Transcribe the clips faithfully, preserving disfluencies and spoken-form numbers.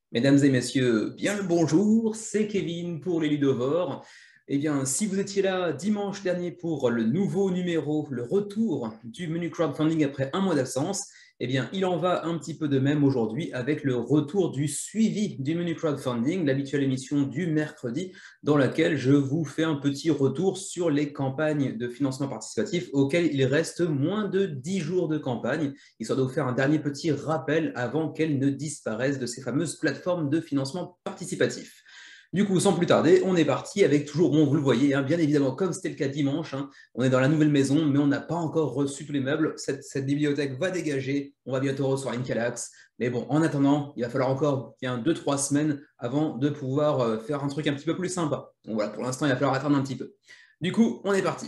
Mesdames et messieurs, bien le bonjour, c'est Kevin pour les Ludovores. Eh bien, si vous étiez là dimanche dernier pour le nouveau numéro, le retour du menu crowdfunding après un mois d'absence, eh bien, il en va un petit peu de même aujourd'hui avec le retour du suivi du menu crowdfunding, l'habituelle émission du mercredi, dans laquelle je vous fais un petit retour sur les campagnes de financement participatif auxquelles il reste moins de dix jours de campagne, histoire de vous faire un dernier petit rappel avant qu'elles ne disparaissent de ces fameuses plateformes de financement participatif. Du coup, sans plus tarder, on est parti avec toujours, bon, vous le voyez, hein, bien évidemment, comme c'était le cas dimanche, hein, on est dans la nouvelle maison, mais on n'a pas encore reçu tous les meubles. Cette, cette bibliothèque va dégager, on va bientôt recevoir une Calax. Mais bon, en attendant, il va falloir encore bien deux trois semaines avant de pouvoir euh, faire un truc un petit peu plus sympa. Donc voilà, pour l'instant, il va falloir attendre un petit peu. Du coup, on est parti.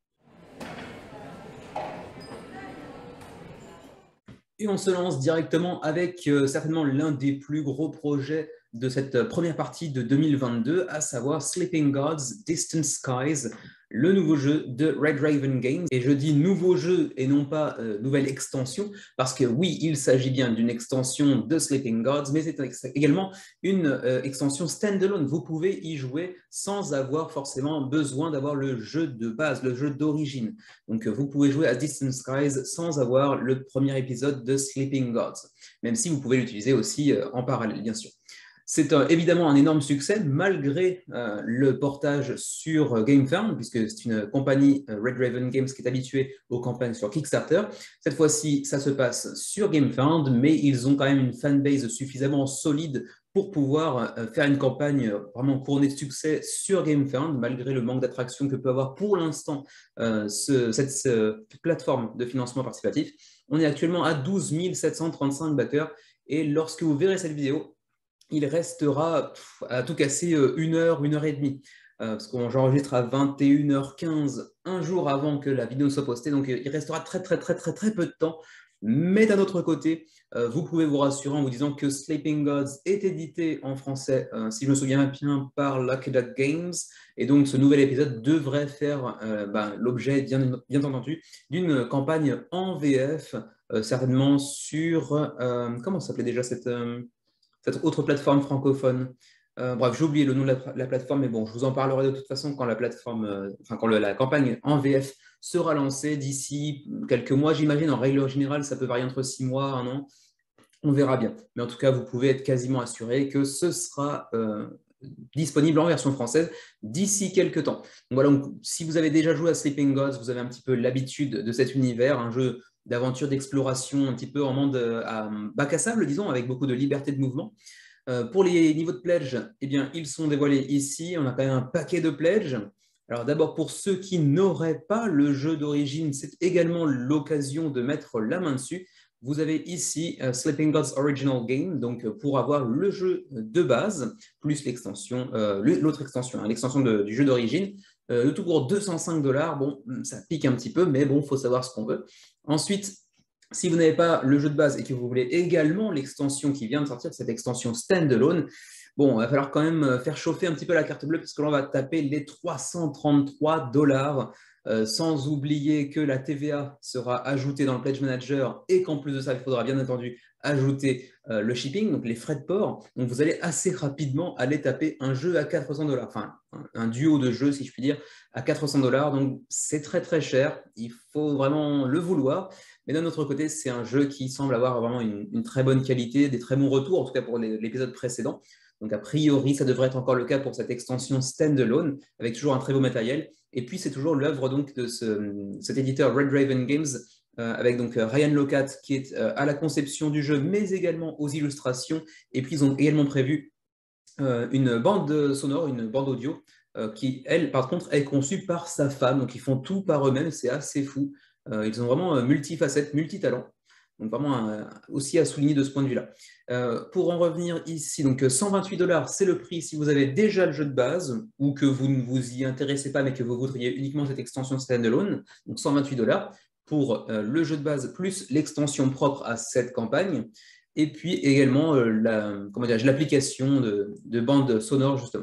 Et on se lance directement avec euh, certainement l'un des plus gros projets de cette euh, première partie de deux mille vingt-deux, à savoir Sleeping Gods Distant Skies, le nouveau jeu de Red Raven Games. Et je dis nouveau jeu et non pas euh, nouvelle extension, parce que oui, il s'agit bien d'une extension de Sleeping Gods, mais c'est également une euh, extension standalone. Vous pouvez y jouer sans avoir forcément besoin d'avoir le jeu de base, le jeu d'origine. Donc, vous pouvez jouer à Distant Skies sans avoir le premier épisode de Sleeping Gods, même si vous pouvez l'utiliser aussi euh, en parallèle, bien sûr. C'est euh, évidemment un énorme succès, malgré euh, le portage sur euh, GameFound, puisque c'est une compagnie, euh, Red Raven Games, qui est habituée aux campagnes sur Kickstarter. Cette fois-ci, ça se passe sur GameFound, mais ils ont quand même une fanbase suffisamment solide pour pouvoir euh, faire une campagne vraiment couronnée de succès sur GameFound, malgré le manque d'attraction que peut avoir pour l'instant euh, ce, cette, cette plateforme de financement participatif. On est actuellement à douze mille sept cent trente-cinq backers, et lorsque vous verrez cette vidéo, il restera pff, à tout casser euh, une heure, une heure et demie. Euh, parce que j'enregistre à vingt et une heures quinze, un jour avant que la vidéo soit postée. Donc, il restera très, très, très, très, très peu de temps. Mais d'un autre côté, euh, vous pouvez vous rassurer en vous disant que Sleeping Gods est édité en français, euh, si je me souviens bien, par Lucky Duck Games. Et donc, ce nouvel épisode devrait faire euh, ben, l'objet, bien, bien entendu, d'une campagne en V F, euh, certainement sur... Euh, comment s'appelait déjà cette... Euh, cette autre plateforme francophone. Euh, bref, j'ai oublié le nom de la, la, plateforme, mais bon, je vous en parlerai de toute façon quand la plateforme, euh, enfin quand le, la campagne en V F sera lancée d'ici quelques mois, j'imagine. En règle générale, ça peut varier entre six mois, un an. On verra bien. Mais en tout cas, vous pouvez être quasiment assuré que ce sera euh, disponible en version française d'ici quelques temps. Donc voilà, donc, si vous avez déjà joué à Sleeping Gods, vous avez un petit peu l'habitude de cet univers, un jeu d'aventure, d'exploration, un petit peu en monde à bac à sable, disons, avec beaucoup de liberté de mouvement. Euh, pour les niveaux de pledge, eh bien, ils sont dévoilés ici. On a quand même un paquet de pledges. Alors d'abord, pour ceux qui n'auraient pas le jeu d'origine, c'est également l'occasion de mettre la main dessus. Vous avez ici uh, Sleeping Gods Original Game, donc pour avoir le jeu de base, plus l'extension, euh, l'autre extension, hein, l'extension du jeu d'origine, euh, le tout pour deux cent cinq dollars. Bon, ça pique un petit peu, mais bon, il faut savoir ce qu'on veut. Ensuite, si vous n'avez pas le jeu de base et que vous voulez également l'extension qui vient de sortir, cette extension standalone, bon, il va falloir quand même faire chauffer un petit peu la carte bleue, puisque l'on va taper les trois cent trente-trois dollars, euh, sans oublier que la T V A sera ajoutée dans le Pledge Manager et qu'en plus de ça, il faudra bien entendu ajouter euh, le shipping, donc les frais de port. Donc vous allez assez rapidement aller taper un jeu à quatre cents dollars, enfin un, un duo de jeux, si je puis dire, à quatre cents dollars. Donc c'est très très cher, il faut vraiment le vouloir. Mais d'un autre côté, c'est un jeu qui semble avoir vraiment une, une très bonne qualité, des très bons retours, en tout cas pour l'épisode précédent. Donc, a priori, ça devrait être encore le cas pour cette extension standalone, avec toujours un très beau matériel. Et puis, c'est toujours l'œuvre donc de ce, cet éditeur Red Raven Games, euh, avec donc Ryan Locat, qui est euh, à la conception du jeu, mais également aux illustrations. Et puis, ils ont également prévu euh, une bande sonore, une bande audio, euh, qui, elle, par contre, est conçue par sa femme. Donc, ils font tout par eux-mêmes, c'est assez fou. Euh, ils ont vraiment euh, multifacettes, multitalents. Donc vraiment euh, aussi à souligner de ce point de vue-là. Euh, pour en revenir ici, donc cent vingt-huit dollars, c'est le prix si vous avez déjà le jeu de base ou que vous ne vous y intéressez pas mais que vous voudriez uniquement cette extension standalone. Donc cent vingt-huit dollars pour euh, le jeu de base plus l'extension propre à cette campagne. Et puis également euh, la, comment l'application de, de bande sonore justement.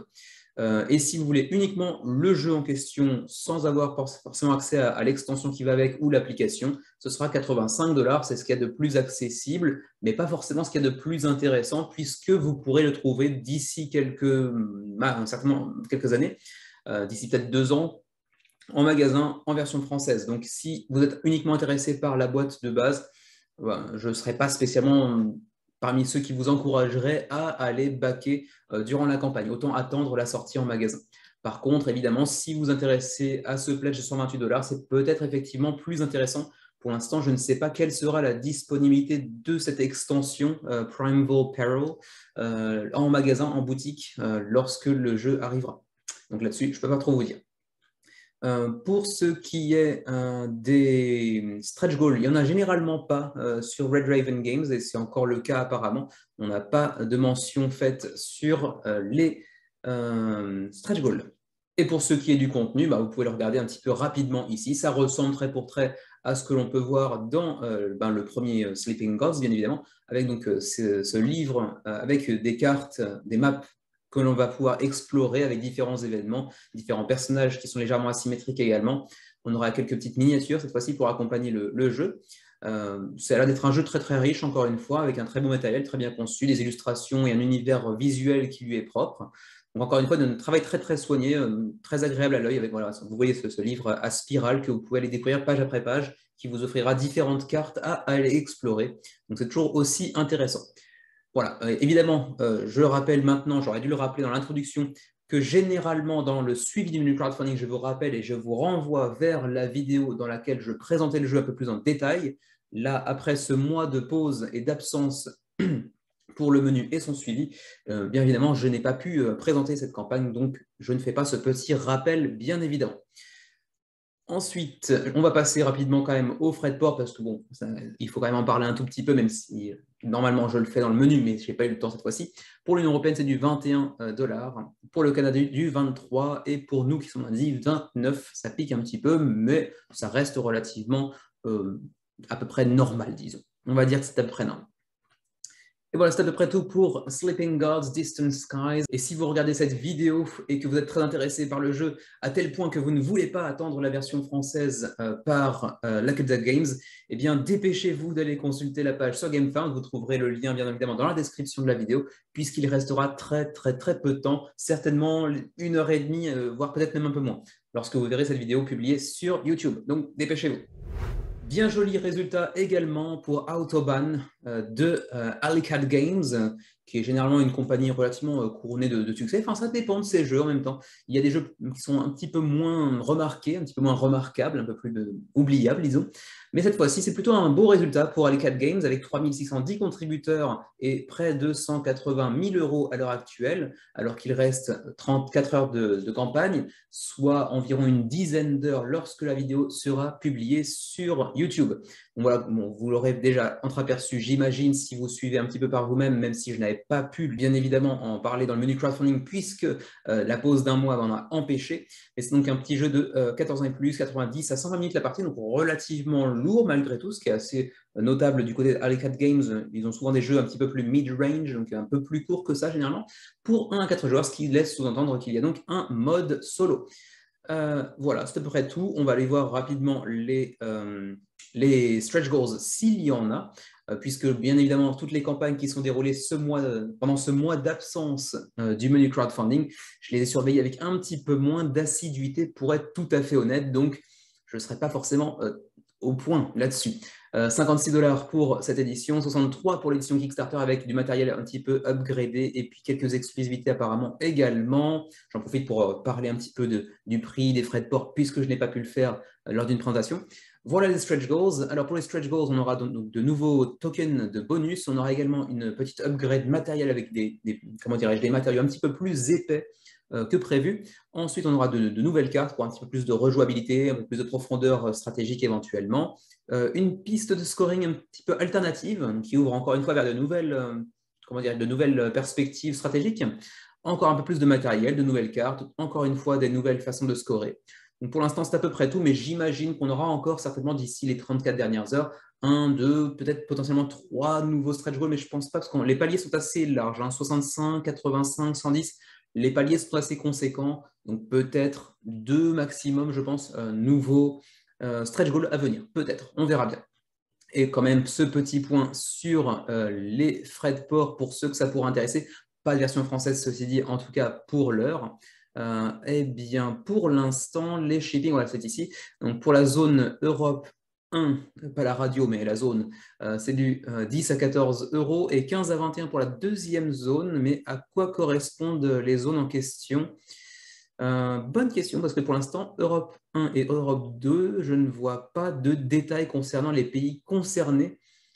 Euh, et si vous voulez uniquement le jeu en question sans avoir forcément accès à, à l'extension qui va avec ou l'application, ce sera quatre-vingt-cinq dollars. C'est ce qu'il y a de plus accessible, mais pas forcément ce qu'il y a de plus intéressant, puisque vous pourrez le trouver d'ici quelques, bah, certainement quelques années, euh, d'ici peut-être deux ans, en magasin en version française. Donc, si vous êtes uniquement intéressé par la boîte de base, bah, je ne serai pas spécialement parmi ceux qui vous encourageraient à aller backer euh, durant la campagne. Autant attendre la sortie en magasin. Par contre, évidemment, si vous vous intéressez à ce pledge de cent vingt-huit dollars, c'est peut-être effectivement plus intéressant. Pour l'instant, je ne sais pas quelle sera la disponibilité de cette extension euh, Primeval Peril euh, en magasin, en boutique, euh, lorsque le jeu arrivera. Donc là-dessus, je ne peux pas trop vous dire. Euh, pour ce qui est euh, des stretch goals, il n'y en a généralement pas euh, sur Red Raven Games et c'est encore le cas apparemment. On n'a pas de mention faite sur euh, les euh, stretch goals. Et pour ce qui est du contenu, bah, vous pouvez le regarder un petit peu rapidement ici. Ça ressemble trait pour trait à ce que l'on peut voir dans euh, ben, le premier euh, Sleeping Gods, bien évidemment, avec donc, euh, ce, ce livre euh, avec des cartes, des maps que l'on va pouvoir explorer avec différents événements, différents personnages qui sont légèrement asymétriques également. On aura quelques petites miniatures cette fois-ci pour accompagner le, le jeu. Euh, ça a l'air d'être un jeu très très riche, encore une fois, avec un très beau matériel, très bien conçu, des illustrations et un univers visuel qui lui est propre. Donc encore une fois, un travail très très soigné, euh, très agréable à l'œil. Avec voilà, vous voyez ce, ce livre à spirale que vous pouvez aller découvrir page après page, qui vous offrira différentes cartes à aller explorer. Donc c'est toujours aussi intéressant. Voilà, euh, évidemment, euh, je le rappelle maintenant, j'aurais dû le rappeler dans l'introduction, que généralement dans le suivi du crowdfunding, je vous rappelle et je vous renvoie vers la vidéo dans laquelle je présentais le jeu un peu plus en détail. Là, après ce mois de pause et d'absence pour le menu et son suivi, euh, bien évidemment, je n'ai pas pu euh, présenter cette campagne, donc je ne fais pas ce petit rappel, bien évidemment. Ensuite, on va passer rapidement quand même aux frais de port parce que bon, ça, il faut quand même en parler un tout petit peu, même si normalement je le fais dans le menu, mais je n'ai pas eu le temps cette fois-ci. Pour l'Union européenne, c'est du vingt et un dollars. Pour le Canada, du vingt-trois. Et pour nous qui sommes à dix, vingt-neuf. Ça pique un petit peu, mais ça reste relativement euh, à peu près normal, disons. On va dire que c'est à peu près normal. Et voilà, c'est à peu près tout pour Sleeping Gods Distant Skies. Et si vous regardez cette vidéo et que vous êtes très intéressé par le jeu, à tel point que vous ne voulez pas attendre la version française euh, par euh, Lakuta Games, eh bien, dépêchez-vous d'aller consulter la page sur GameFound. Vous trouverez le lien, bien évidemment, dans la description de la vidéo, puisqu'il restera très, très, très peu de temps, certainement une heure et demie, euh, voire peut-être même un peu moins, lorsque vous verrez cette vidéo publiée sur YouTube. Donc, dépêchez-vous. Bien joli résultat également pour Autobahn euh, de euh, Alley Cat Games, euh, qui est généralement une compagnie relativement euh, couronnée de, de succès. Enfin, ça dépend de ces jeux en même temps. Il y a des jeux qui sont un petit peu moins remarqués, un petit peu moins remarquables, un peu plus de, oubliables, disons. Mais cette fois-ci, c'est plutôt un beau résultat pour Alley Cat Games, avec trois mille six cent dix contributeurs et près de cent quatre-vingt mille euros à l'heure actuelle, alors qu'il reste trente-quatre heures de, de campagne, soit environ une dizaine d'heures lorsque la vidéo sera publiée sur YouTube. Donc voilà, bon, vous l'aurez déjà entreaperçu, j'imagine, si vous suivez un petit peu par vous-même, même si je n'avais pas pu, bien évidemment, en parler dans le menu crowdfunding, puisque euh, la pause d'un mois m'en a empêché. Mais c'est donc un petit jeu de euh, quatorze ans et plus, quatre-vingt-dix à cent vingt minutes la partie, donc relativement lourd malgré tout, ce qui est assez notable du côté de Alley Cat Games. Ils ont souvent des jeux un petit peu plus mid-range, donc un peu plus court que ça généralement, pour un à quatre joueurs, ce qui laisse sous-entendre qu'il y a donc un mode solo. Euh, voilà, c'est à peu près tout. On va aller voir rapidement les, euh, les stretch goals s'il y en a, euh, puisque bien évidemment, toutes les campagnes qui sont déroulées ce mois, pendant ce mois d'absence euh, du menu crowdfunding, je les ai surveillées avec un petit peu moins d'assiduité pour être tout à fait honnête, donc je ne serai pas forcément euh, au point là-dessus. Euh, cinquante-six dollars pour cette édition, soixante-trois pour l'édition Kickstarter avec du matériel un petit peu upgradé et puis quelques exclusivités apparemment également. J'en profite pour euh, parler un petit peu de, du prix, des frais de port puisque je n'ai pas pu le faire euh, lors d'une présentation. Voilà les stretch goals. Alors pour les stretch goals, on aura donc de nouveaux tokens de bonus. On aura également une petite upgrade matérielle avec des, des, comment dirais-je, des matériaux un petit peu plus épais euh, que prévu. Ensuite, on aura de, de nouvelles cartes pour un petit peu plus de rejouabilité, un peu plus de profondeur stratégique éventuellement. Euh, une piste de scoring un petit peu alternative qui ouvre encore une fois vers de nouvelles, euh, comment dire, de nouvelles perspectives stratégiques. Encore un peu plus de matériel, de nouvelles cartes, encore une fois des nouvelles façons de scorer. Donc pour l'instant, c'est à peu près tout, mais j'imagine qu'on aura encore certainement d'ici les trente-quatre dernières heures, un, deux, peut-être potentiellement trois nouveaux stretch goals, mais je ne pense pas parce que les paliers sont assez larges, hein, soixante-cinq, quatre-vingt-cinq, cent dix. Les paliers sont assez conséquents, donc peut-être deux maximum, je pense, euh, nouveaux euh, stretch goals à venir. Peut-être, on verra bien. Et quand même, ce petit point sur euh, les frais de port pour ceux que ça pourrait intéresser. Pas de version française, ceci dit, en tout cas pour l'heure. Euh, eh bien, pour l'instant, les shipping, voilà, c'est ici. Donc, pour la zone Europe un, pas la radio, mais la zone, euh, c'est du euh, dix à quatorze euros et quinze à vingt et un pour la deuxième zone. Mais à quoi correspondent les zones en question? Euh, bonne question, parce que pour l'instant, Europe un et Europe deux, je ne vois pas de détails concernant les pays concernés,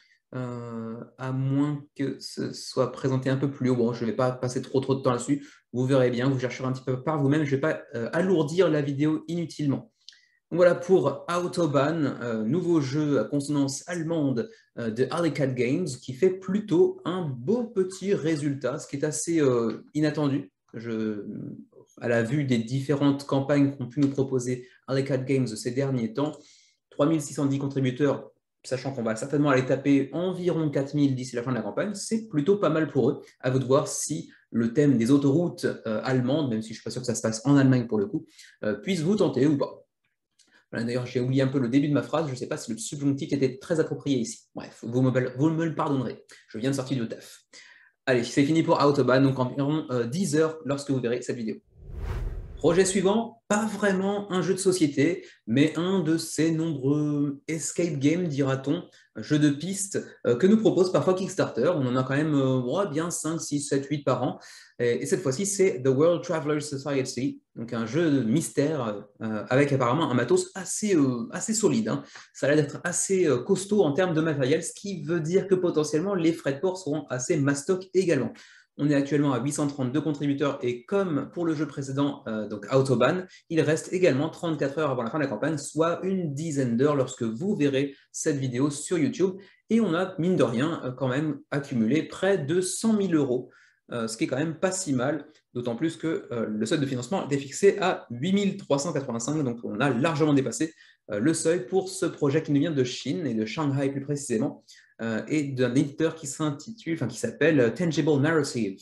euh, à moins que ce soit présenté un peu plus haut. Bon, je ne vais pas passer trop, trop de temps là-dessus. Vous verrez bien, vous chercherez un petit peu par vous-même. Je ne vais pas euh, alourdir la vidéo inutilement. Donc voilà pour Autobahn, euh, nouveau jeu à consonance allemande euh, de Arcade Games, qui fait plutôt un beau petit résultat, ce qui est assez euh, inattendu. Je, à la vue des différentes campagnes qu'ont pu nous proposer Arcade Games ces derniers temps, trois mille six cent dix contributeurs, sachant qu'on va certainement aller taper environ quatre mille d'ici la fin de la campagne, c'est plutôt pas mal pour eux. À vous de voir si le thème des autoroutes euh, allemandes, même si je ne suis pas sûr que ça se passe en Allemagne pour le coup, euh, puisse vous tenter ou pas. Voilà, d'ailleurs, j'ai oublié un peu le début de ma phrase. Je ne sais pas si le subjonctif était très approprié ici. Bref, vous me, vous me le pardonnerez. Je viens de sortir du taf. Allez, c'est fini pour Autobahn, donc environ euh, dix heures lorsque vous verrez cette vidéo. Projet suivant, pas vraiment un jeu de société, mais un de ces nombreux escape games, dira-t-on, jeux de piste euh, que nous propose parfois Kickstarter. On en a quand même euh, oh, bien cinq, six, sept, huit par an. Et, et cette fois-ci, c'est The World Travelers Society, donc un jeu de mystère euh, avec apparemment un matos assez, euh, assez solide. Hein. Ça a l'air d'être assez euh, costaud en termes de matériel, ce qui veut dire que potentiellement les frais de port seront assez mastoc également. On est actuellement à huit cent trente-deux contributeurs et comme pour le jeu précédent, euh, donc Autobahn, il reste également trente-quatre heures avant la fin de la campagne, soit une dizaine d'heures lorsque vous verrez cette vidéo sur YouTube. Et on a, mine de rien, euh, quand même accumulé près de cent mille euros, euh, ce qui est quand même pas si mal, d'autant plus que euh, le seuil de financement était fixé à huit mille trois cent quatre-vingt-cinq, donc on a largement dépassé euh, le seuil pour ce projet qui nous vient de Chine et de Shanghai plus précisément. Euh, et d'un éditeur qui s'intitule, enfin qui s'appelle Tangible Narrative.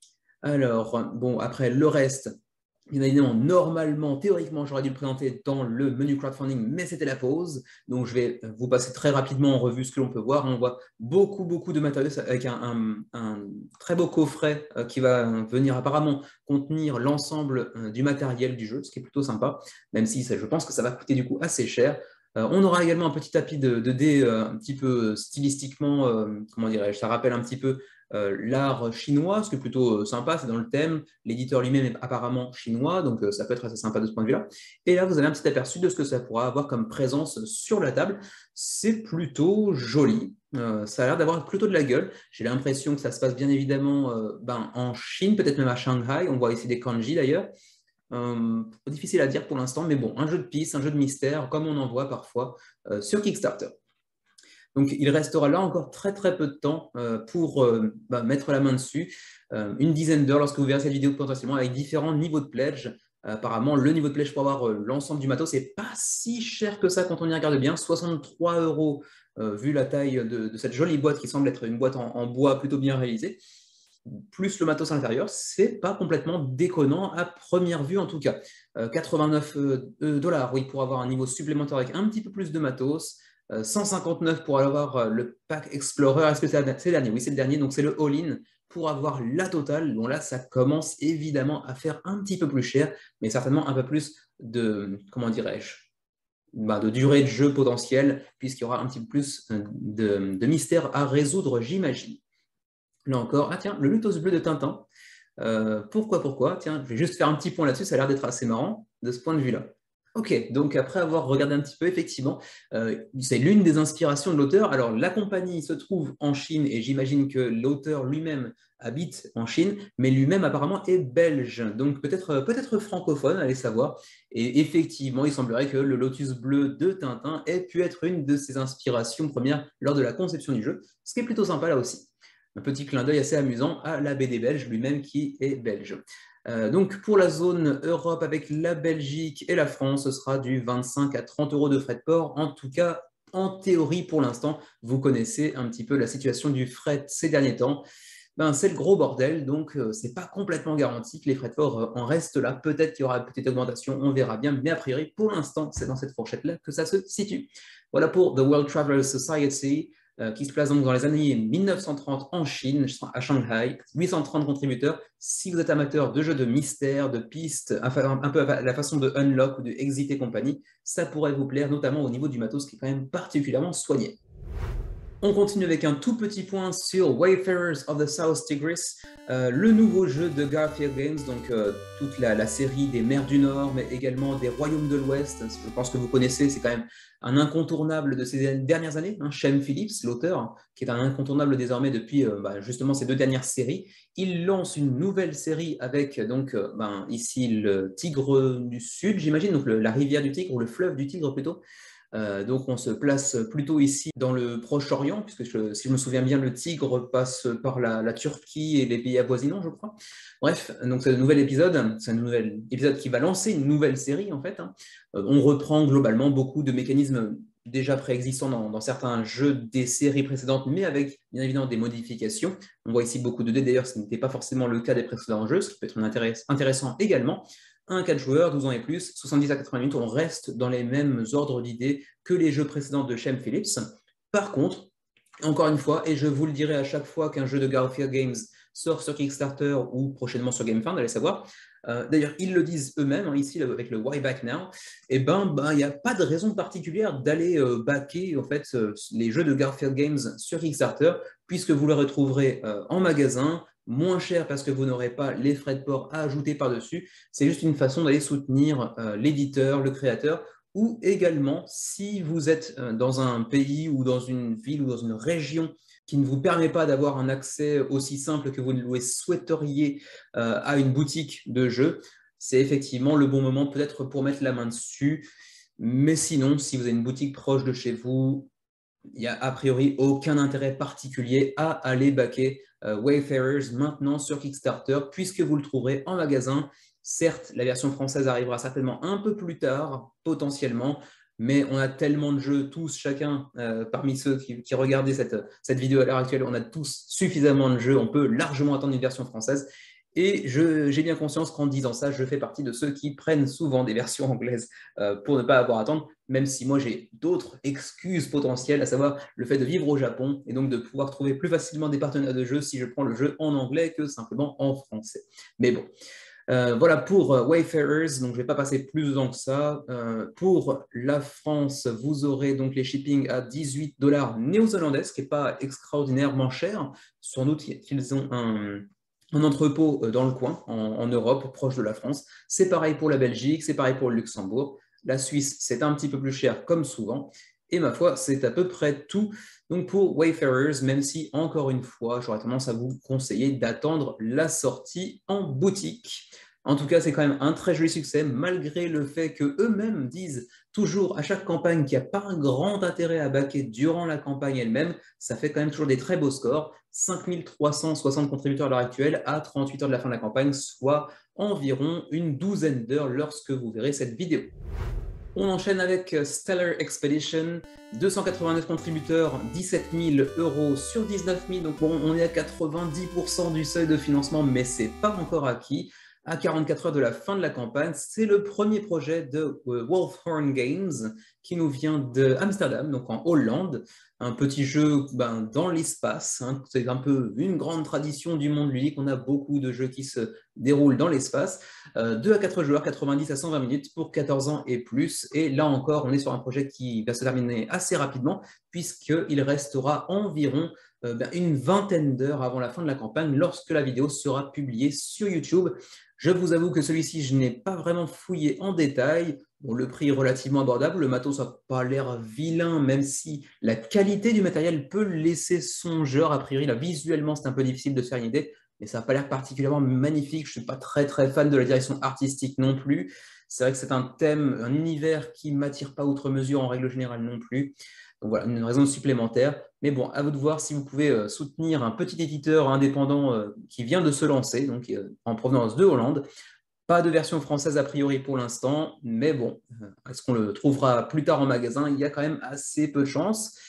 Alors, bon, après le reste, bien évidemment, normalement, théoriquement, j'aurais dû le présenter dans le menu crowdfunding, mais c'était la pause. Donc, je vais vous passer très rapidement en revue ce que l'on peut voir. On voit beaucoup, beaucoup de matériaux avec un, un, un très beau coffret euh, qui va venir apparemment contenir l'ensemble euh, du matériel du jeu, ce qui est plutôt sympa, même si ça, je pense que ça va coûter du coup assez cher. Euh, on aura également un petit tapis de, de dés euh, un petit peu stylistiquement, euh, comment dirais-je, ça rappelle un petit peu euh, l'art chinois, ce qui est plutôt euh, sympa, c'est dans le thème. L'éditeur lui-même est apparemment chinois, donc euh, ça peut être assez sympa de ce point de vue-là. Et là, vous avez un petit aperçu de ce que ça pourra avoir comme présence sur la table. C'est plutôt joli. Euh, ça a l'air d'avoir plutôt de la gueule. J'ai l'impression que ça se passe bien évidemment euh, ben, en Chine, peut-être même à Shanghai. On voit ici des kanji d'ailleurs. Euh, difficile à dire pour l'instant, mais bon, un jeu de piste, un jeu de mystère, comme on en voit parfois euh, sur Kickstarter. Donc, il restera là encore très très peu de temps euh, pour euh, bah, mettre la main dessus. Euh, une dizaine d'heures lorsque vous verrez cette vidéo potentiellement avec différents niveaux de pledge. Euh, apparemment, le niveau de pledge pour avoir euh, l'ensemble du matos, c'est pas si cher que ça quand on y regarde bien. soixante-trois euros euh, vu la taille de, de cette jolie boîte qui semble être une boîte en, en bois plutôt bien réalisée. Plus le matos à l'intérieur, c'est pas complètement déconnant à première vue en tout cas. Euh, quatre-vingt-neuf dollars, oui, pour avoir un niveau supplémentaire avec un petit peu plus de matos. Euh, cent cinquante-neuf pour avoir euh, le pack Explorer. Est-ce que c'est le dernier? Oui, c'est le dernier, donc c'est le all-in pour avoir la totale. Bon là, ça commence évidemment à faire un petit peu plus cher, mais certainement un peu plus de, comment dirais-je, bah, de durée de jeu potentielle, puisqu'il y aura un petit peu plus de, de mystère à résoudre, j'imagine. Là encore, ah tiens, le Lutos bleu de Tintin. Euh, pourquoi, pourquoi? Tiens, je vais juste faire un petit point là-dessus, ça a l'air d'être assez marrant de ce point de vue-là. Ok, donc après avoir regardé un petit peu, effectivement, euh, c'est l'une des inspirations de l'auteur. Alors, la compagnie se trouve en Chine et j'imagine que l'auteur lui-même habite en Chine, mais lui-même apparemment est belge, donc peut-être peut-être francophone, allez savoir. Et effectivement, il semblerait que le Lotus bleu de Tintin ait pu être une de ses inspirations premières lors de la conception du jeu, ce qui est plutôt sympa là aussi. Un petit clin d'œil assez amusant à la B D belge lui-même qui est belge. Euh, donc pour la zone Europe avec la Belgique et la France, ce sera du vingt-cinq à trente euros de frais de port. En tout cas, en théorie pour l'instant, vous connaissez un petit peu la situation du fret ces derniers temps. ben, c'est le gros bordel, donc euh, c'est pas complètement garanti que les frais de port euh, en restent là. Peut-être qu'il y aura une petite augmentation, on verra bien, mais a priori, pour l'instant, c'est dans cette fourchette-là que ça se situe. Voilà pour The World Travelers Society, euh, qui se place donc dans les années mille neuf cent trente en Chine, à Shanghai, huit cent trente contributeurs. Si vous êtes amateur de jeux de mystère, de pistes, un, un peu à la façon de Unlock ou de Exit et compagnie, ça pourrait vous plaire, notamment au niveau du matos qui est quand même particulièrement soigné. On continue avec un tout petit point sur Wayfarers of the South Tigris, euh, le nouveau jeu de Garfield Games, donc euh, toute la, la série des mers du Nord, mais également des royaumes de l'Ouest. Je pense que vous connaissez, c'est quand même un incontournable de ces dernières années. Hein, Shem Phillips, l'auteur, qui est un incontournable désormais depuis euh, bah, justement ces deux dernières séries. Il lance une nouvelle série avec donc euh, ben, ici le Tigre du Sud, j'imagine, donc le, la rivière du Tigre, ou le fleuve du Tigre plutôt. Euh, donc on se place plutôt ici dans le Proche-Orient, puisque je, si je me souviens bien, le Tigre passe par la, la Turquie et les pays avoisinants, je crois. Bref, donc c'est un nouvel épisode, c'est un nouvel épisode qui va lancer une nouvelle série en fait. Hein. Euh, on reprend globalement beaucoup de mécanismes déjà préexistants dans, dans certains jeux des séries précédentes, mais avec bien évidemment des modifications. On voit ici beaucoup de dés, d'ailleurs ce n'était pas forcément le cas des précédents jeux, ce qui peut être intéress- intéressant également. Un quatre joueurs, douze ans et plus, soixante-dix à quatre-vingts minutes, on reste dans les mêmes ordres d'idées que les jeux précédents de Shem Phillips. Par contre, encore une fois, et je vous le dirai à chaque fois qu'un jeu de Garfield Games sort sur Kickstarter ou prochainement sur GameFound, allez savoir, euh, d'ailleurs ils le disent eux-mêmes, hein, ici avec le Why Back Now, et eh ben il ben, n'y a pas de raison particulière d'aller euh, backer en fait, euh, les jeux de Garfield Games sur Kickstarter, puisque vous les retrouverez euh, en magasin, moins cher parce que vous n'aurez pas les frais de port à ajouter par-dessus. C'est juste une façon d'aller soutenir euh, l'éditeur, le créateur, ou également si vous êtes euh, dans un pays ou dans une ville ou dans une région qui ne vous permet pas d'avoir un accès aussi simple que vous le souhaiteriez euh, à une boutique de jeux, c'est effectivement le bon moment peut-être pour mettre la main dessus. Mais sinon, si vous avez une boutique proche de chez vous, il n'y a a priori aucun intérêt particulier à aller backer euh, Wayfarers maintenant sur Kickstarter, puisque vous le trouverez en magasin. Certes, la version française arrivera certainement un peu plus tard, potentiellement, mais on a tellement de jeux, tous, chacun, euh, parmi ceux qui, qui regardaient cette, cette vidéo à l'heure actuelle, on a tous suffisamment de jeux, on peut largement attendre une version française. Et j'ai bien conscience qu'en disant ça, je fais partie de ceux qui prennent souvent des versions anglaises euh, pour ne pas avoir à attendre, même si moi j'ai d'autres excuses potentielles, à savoir le fait de vivre au Japon et donc de pouvoir trouver plus facilement des partenaires de jeu si je prends le jeu en anglais que simplement en français. Mais bon, euh, voilà pour euh, Wayfarers, donc je ne vais pas passer plus de temps que ça. Euh, pour la France, vous aurez donc les shipping à dix-huit dollars néo-zélandais, ce qui n'est pas extraordinairement cher. Sans doute qu'ils ont un un entrepôt dans le coin, en, en Europe, proche de la France. C'est pareil pour la Belgique, c'est pareil pour le Luxembourg. La Suisse, c'est un petit peu plus cher, comme souvent. Et ma foi, c'est à peu près tout. Donc pour Wayfarers, même si, encore une fois, j'aurais tendance à vous conseiller d'attendre la sortie en boutique. En tout cas, c'est quand même un très joli succès, malgré le fait qu'eux-mêmes disent toujours à chaque campagne qu'il n'y a pas un grand intérêt à backer durant la campagne elle-même. Ça fait quand même toujours des très beaux scores. cinq mille trois cent soixante contributeurs à l'heure actuelle à trente-huit heures de la fin de la campagne, soit environ une douzaine d'heures lorsque vous verrez cette vidéo. On enchaîne avec Stellar Expedition, deux cent quatre-vingt-neuf contributeurs, dix-sept mille euros sur dix-neuf mille, donc bon, on est à quatre-vingt-dix pour cent du seuil de financement, mais c'est pas encore acquis. À quarante-quatre heures de la fin de la campagne, c'est le premier projet de Wolfhorn Games qui nous vient d'Amsterdam, donc en Hollande. Un petit jeu ben, dans l'espace, hein. C'est un peu une grande tradition du monde ludique. On a beaucoup de jeux qui se déroulent dans l'espace. Euh, deux à quatre joueurs, quatre-vingt-dix à cent vingt minutes pour quatorze ans et plus. Et là encore, on est sur un projet qui va se terminer assez rapidement puisqu'il restera environ euh, ben, une vingtaine d'heures avant la fin de la campagne lorsque la vidéo sera publiée sur YouTube. Je vous avoue que celui-ci, je n'ai pas vraiment fouillé en détail. Bon, le prix est relativement abordable, le matos n'a pas l'air vilain, même si la qualité du matériel peut laisser songeur. A priori, là, visuellement, c'est un peu difficile de se faire une idée, mais ça n'a pas l'air particulièrement magnifique. Je ne suis pas très très fan de la direction artistique non plus. C'est vrai que c'est un thème, un univers qui ne m'attire pas outre mesure en règle générale non plus. Donc voilà, une raison supplémentaire. Mais bon, à vous de voir si vous pouvez euh, soutenir un petit éditeur indépendant euh, qui vient de se lancer, donc euh, en provenance de Hollande. Pas de version française a priori pour l'instant, mais bon, est-ce qu'on le trouvera plus tard en magasin? Il y a quand même assez peu de chance.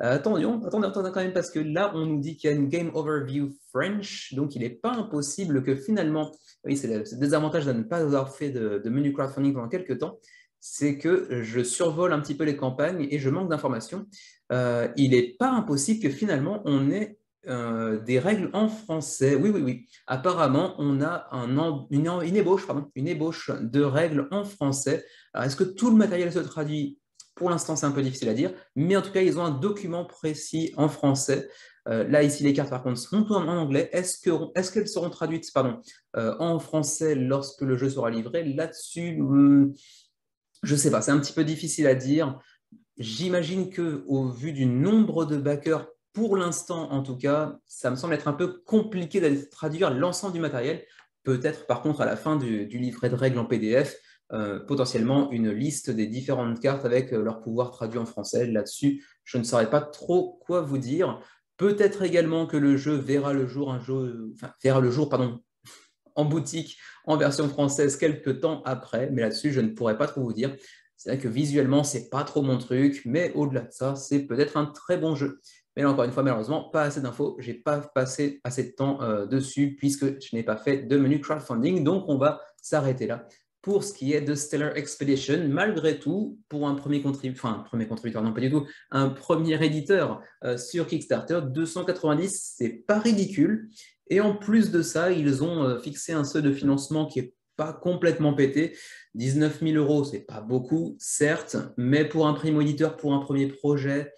Euh, attendions, attendez, attendez quand même, parce que là, on nous dit qu'il y a une Game Overview French, donc il n'est pas impossible que finalement, oui, c'est le, le désavantage de ne pas avoir fait de, de menu crowdfunding pendant quelques temps, c'est que je survole un petit peu les campagnes et je manque d'informations. Euh, il n'est pas impossible que finalement, on ait euh, des règles en français. Oui, oui, oui. Apparemment, on a un, une, une, ébauche, pardon, une ébauche de règles en français. Alors, est-ce que tout le matériel se traduit? Pour l'instant, c'est un peu difficile à dire, mais en tout cas, ils ont un document précis en français. Euh, là, ici, les cartes, par contre, sont en, en anglais. Est-ce que, est-ce qu'elles seront traduites, pardon, euh, en français lorsque le jeu sera livré? Là-dessus, hum, je ne sais pas, c'est un petit peu difficile à dire. J'imagine qu'au vu du nombre de backers, pour l'instant en tout cas, ça me semble être un peu compliqué d'aller traduire l'ensemble du matériel. Peut-être par contre à la fin du, du livret de règles en P D F, euh, potentiellement une liste des différentes cartes avec euh, leur pouvoir traduit en français. Là-dessus, je ne saurais pas trop quoi vous dire. Peut-être également que le jeu verra le jour, un jeu, enfin, verra le jour pardon, en boutique en version française quelques temps après, mais là-dessus, je ne pourrais pas trop vous dire. C'est vrai que visuellement, c'est pas trop mon truc, mais au-delà de ça, c'est peut-être un très bon jeu. Mais là, encore une fois, malheureusement, pas assez d'infos. J'ai pas passé assez de temps euh, dessus puisque je n'ai pas fait de menu crowdfunding. Donc, on va s'arrêter là. Pour ce qui est de Stellar Expedition, malgré tout, pour un premier contributeur, enfin, un premier contributeur, non pas du tout, un premier éditeur euh, sur Kickstarter, deux cent quatre-vingt-dix, c'est pas ridicule. Et en plus de ça, ils ont euh, fixé un seuil de financement qui est pas complètement pété. dix-neuf mille euros, c'est pas beaucoup, certes, mais pour un primo-éditeur, pour un premier projet,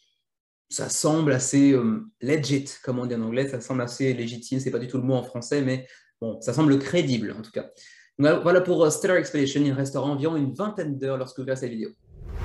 ça semble assez euh, legit, comme on dit en anglais, ça semble assez légitime, c'est pas du tout le mot en français, mais bon, ça semble crédible en tout cas. Donc, voilà pour Stellar Expedition, il restera environ une vingtaine d'heures lorsque vous verrez cette vidéo.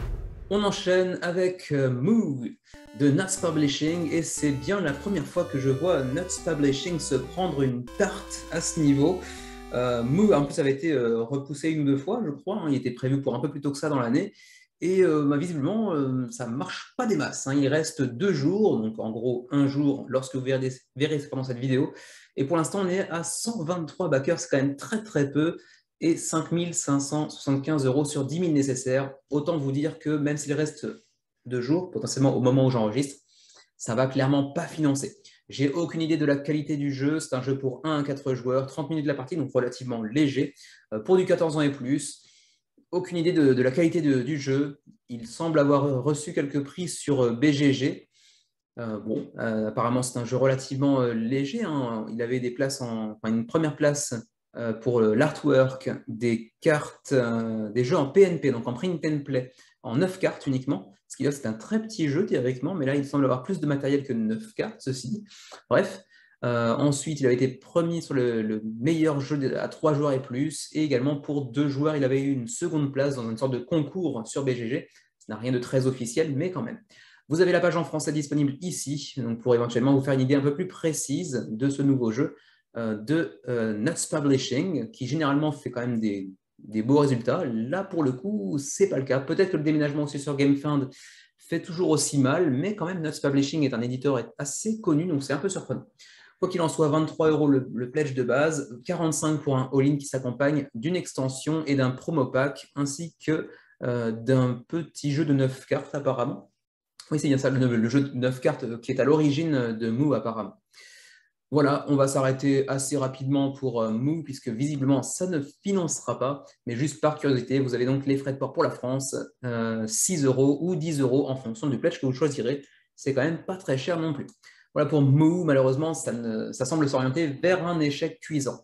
On enchaîne avec euh, Moo de Nuts Publishing et c'est bien la première fois que je vois Nuts Publishing se prendre une tarte à ce niveau. Euh, Moo en plus avait été euh, repoussé une ou deux fois, je crois, hein, il était prévu pour un peu plus tôt que ça dans l'année. Et euh, bah, visiblement, euh, ça ne marche pas des masses. Hein. Il reste deux jours, donc en gros un jour lorsque vous verrez, verrez pendant cette vidéo. Et pour l'instant, on est à cent vingt-trois backers, c'est quand même très très peu. Et cinq mille cinq cent soixante-quinze euros sur dix mille nécessaires. Autant vous dire que même s'il reste deux jours, potentiellement au moment où j'enregistre, ça ne va clairement pas financer. J'ai aucune idée de la qualité du jeu. C'est un jeu pour un à quatre joueurs, trente minutes de la partie, donc relativement léger. Euh, pour du quatorze ans et plus, aucune idée de, de la qualité de, du jeu. Il semble avoir reçu quelques prix sur B G G. Euh, bon, euh, apparemment, c'est un jeu relativement euh, léger. Hein. Il avait des places en, enfin, une première place euh, pour euh, l'artwork des cartes, euh, des jeux en P N P, donc en print and play, en neuf cartes uniquement. Ce qui veut dire que c'est un très petit jeu théoriquement, mais là, il semble avoir plus de matériel que neuf cartes, ceci dit. Bref. Euh, ensuite, il avait été premier sur le, le meilleur jeu à trois joueurs et plus, et également pour deux joueurs, il avait eu une seconde place dans une sorte de concours sur B G G. Ça n'a rien de très officiel, mais quand même. Vous avez la page en français disponible ici, donc pour éventuellement vous faire une idée un peu plus précise de ce nouveau jeu euh, de euh, Nuts Publishing, qui généralement fait quand même des, des beaux résultats. Là, pour le coup, c'est pas le cas. Peut-être que le déménagement aussi sur GameFound fait toujours aussi mal, mais quand même, Nuts Publishing est un éditeur assez connu, donc c'est un peu surprenant. Quoi qu'il en soit, vingt-trois euros le, le pledge de base, quarante-cinq pour un all-in qui s'accompagne d'une extension et d'un promo pack, ainsi que euh, d'un petit jeu de neuf cartes apparemment. Oui, c'est bien ça, le, le jeu de neuf cartes qui est à l'origine de Moo apparemment. Voilà, on va s'arrêter assez rapidement pour euh, Moo, puisque visiblement ça ne financera pas, mais juste par curiosité, vous avez donc les frais de port pour la France, euh, six euros ou dix euros en fonction du pledge que vous choisirez. C'est quand même pas très cher non plus. Voilà pour Moo, malheureusement, ça, ne, ça semble s'orienter vers un échec cuisant.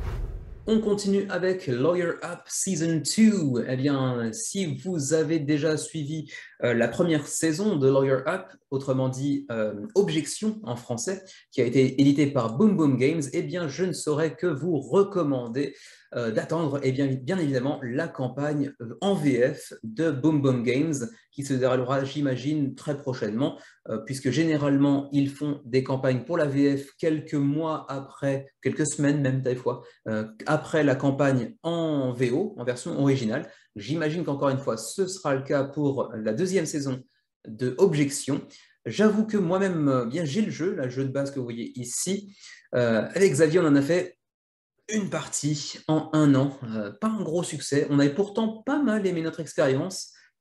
On continue avec Lawyer Up Season deux. Eh bien, si vous avez déjà suivi euh, la première saison de Lawyer Up, autrement dit euh, Objection en français, qui a été édité par Boom Boom Games, eh bien, je ne saurais que vous recommander euh, d'attendre, eh bien, bien évidemment, la campagne euh, en V F de Boom Boom Games, qui se déroulera, j'imagine, très prochainement, euh, puisque généralement, ils font des campagnes pour la V F quelques mois après, quelques semaines même des fois, euh, après la campagne en V O, en version originale. J'imagine qu'encore une fois, ce sera le cas pour la deuxième saison de Objection. J'avoue que moi-même, bien, j'ai le jeu, le jeu de base que vous voyez ici. Euh, avec Xavier, on en a fait une partie en un an. Euh, pas un gros succès. On avait pourtant pas mal aimé notre expérience,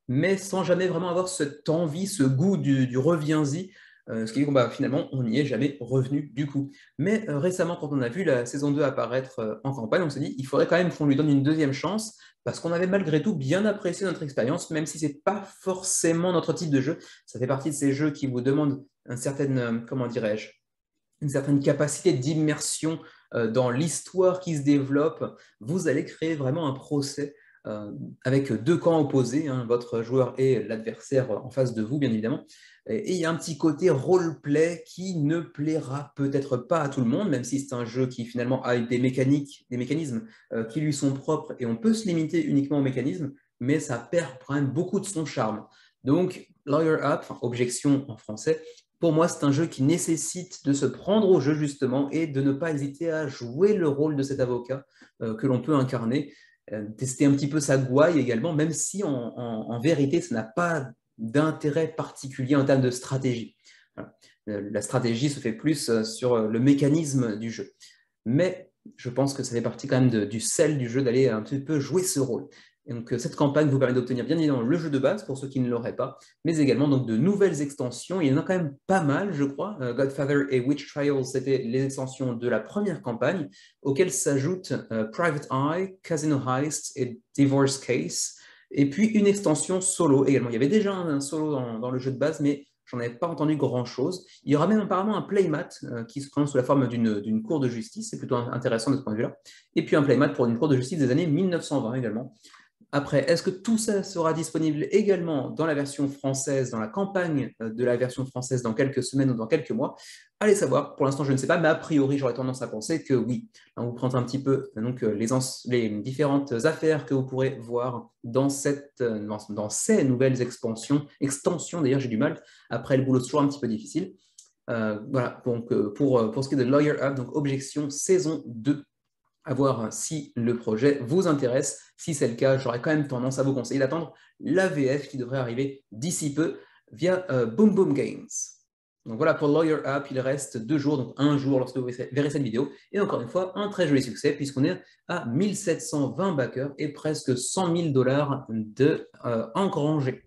mais sans jamais vraiment avoir cette envie, ce goût du, du reviens-y, euh, ce qui est que bah, finalement, on n'y est jamais revenu du coup. Mais euh, récemment, quand on a vu la saison deux apparaître euh, en campagne, on s'est dit il faudrait quand même qu'on lui donne une deuxième chance, parce qu'on avait malgré tout bien apprécié notre expérience, même si ce n'est pas forcément notre type de jeu. Ça fait partie de ces jeux qui vous demandent un certain, euh, comment dirais-je, une certaine capacité d'immersion euh, dans l'histoire qui se développe. Vous allez créer vraiment un procès euh, avec deux camps opposés, hein, votre joueur et l'adversaire en face de vous, bien évidemment. Et il y a un petit côté roleplay qui ne plaira peut-être pas à tout le monde, même si c'est un jeu qui finalement a des mécaniques, des mécanismes euh, qui lui sont propres et on peut se limiter uniquement aux mécanismes, mais ça perd quand même beaucoup de son charme. Donc, Lawyer Up, enfin, objection en français, pour moi, c'est un jeu qui nécessite de se prendre au jeu justement et de ne pas hésiter à jouer le rôle de cet avocat euh, que l'on peut incarner, euh, tester un petit peu sa gouaille également, même si en, en, en vérité, ça n'a pas d'intérêt particulier en termes de stratégie. Voilà. La stratégie se fait plus sur le mécanisme du jeu. Mais je pense que ça fait partie quand même de, du sel du jeu d'aller un petit peu jouer ce rôle. Et donc, cette campagne vous permet d'obtenir bien évidemment le jeu de base pour ceux qui ne l'auraient pas, mais également donc, de nouvelles extensions. Il y en a quand même pas mal, je crois. Uh, Godfather et Witch Trials, c'était les extensions de la première campagne, auxquelles s'ajoutent uh, Private Eye, Casino Heist et Divorce Case. Et puis une extension solo également. Il y avait déjà un solo dans, dans le jeu de base, mais j'en avais pas entendu grand-chose. Il y aura même apparemment un playmat euh, qui se présente sous la forme d'une cour de justice, c'est plutôt intéressant de ce point de vue-là. Et puis un playmat pour une cour de justice des années mille neuf cent vingt également. Après, est-ce que tout ça sera disponible également dans la version française, dans la campagne de la version française dans quelques semaines ou dans quelques mois? Allez savoir, pour l'instant je ne sais pas, mais a priori j'aurais tendance à penser que oui. On vous présente un petit peu donc, les, les différentes affaires que vous pourrez voir dans, cette, dans, dans ces nouvelles expansions, extensions d'ailleurs j'ai du mal, après le boulot c'est toujours un petit peu difficile. Euh, voilà, donc pour, pour ce qui est de Lawyer Up, donc objection saison deux. À voir si le projet vous intéresse. Si c'est le cas, j'aurais quand même tendance à vous conseiller d'attendre la V F qui devrait arriver d'ici peu via euh, Boom Boom Games. Donc voilà pour Lawyer Up, il reste deux jours, donc un jour lorsque vous verrez cette vidéo. Et encore une fois, un très joli succès puisqu'on est à mille sept cent vingt backers et presque cent mille dollars de euh, engrangés.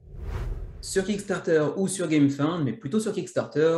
Sur Kickstarter ou sur GameFound, mais plutôt sur Kickstarter,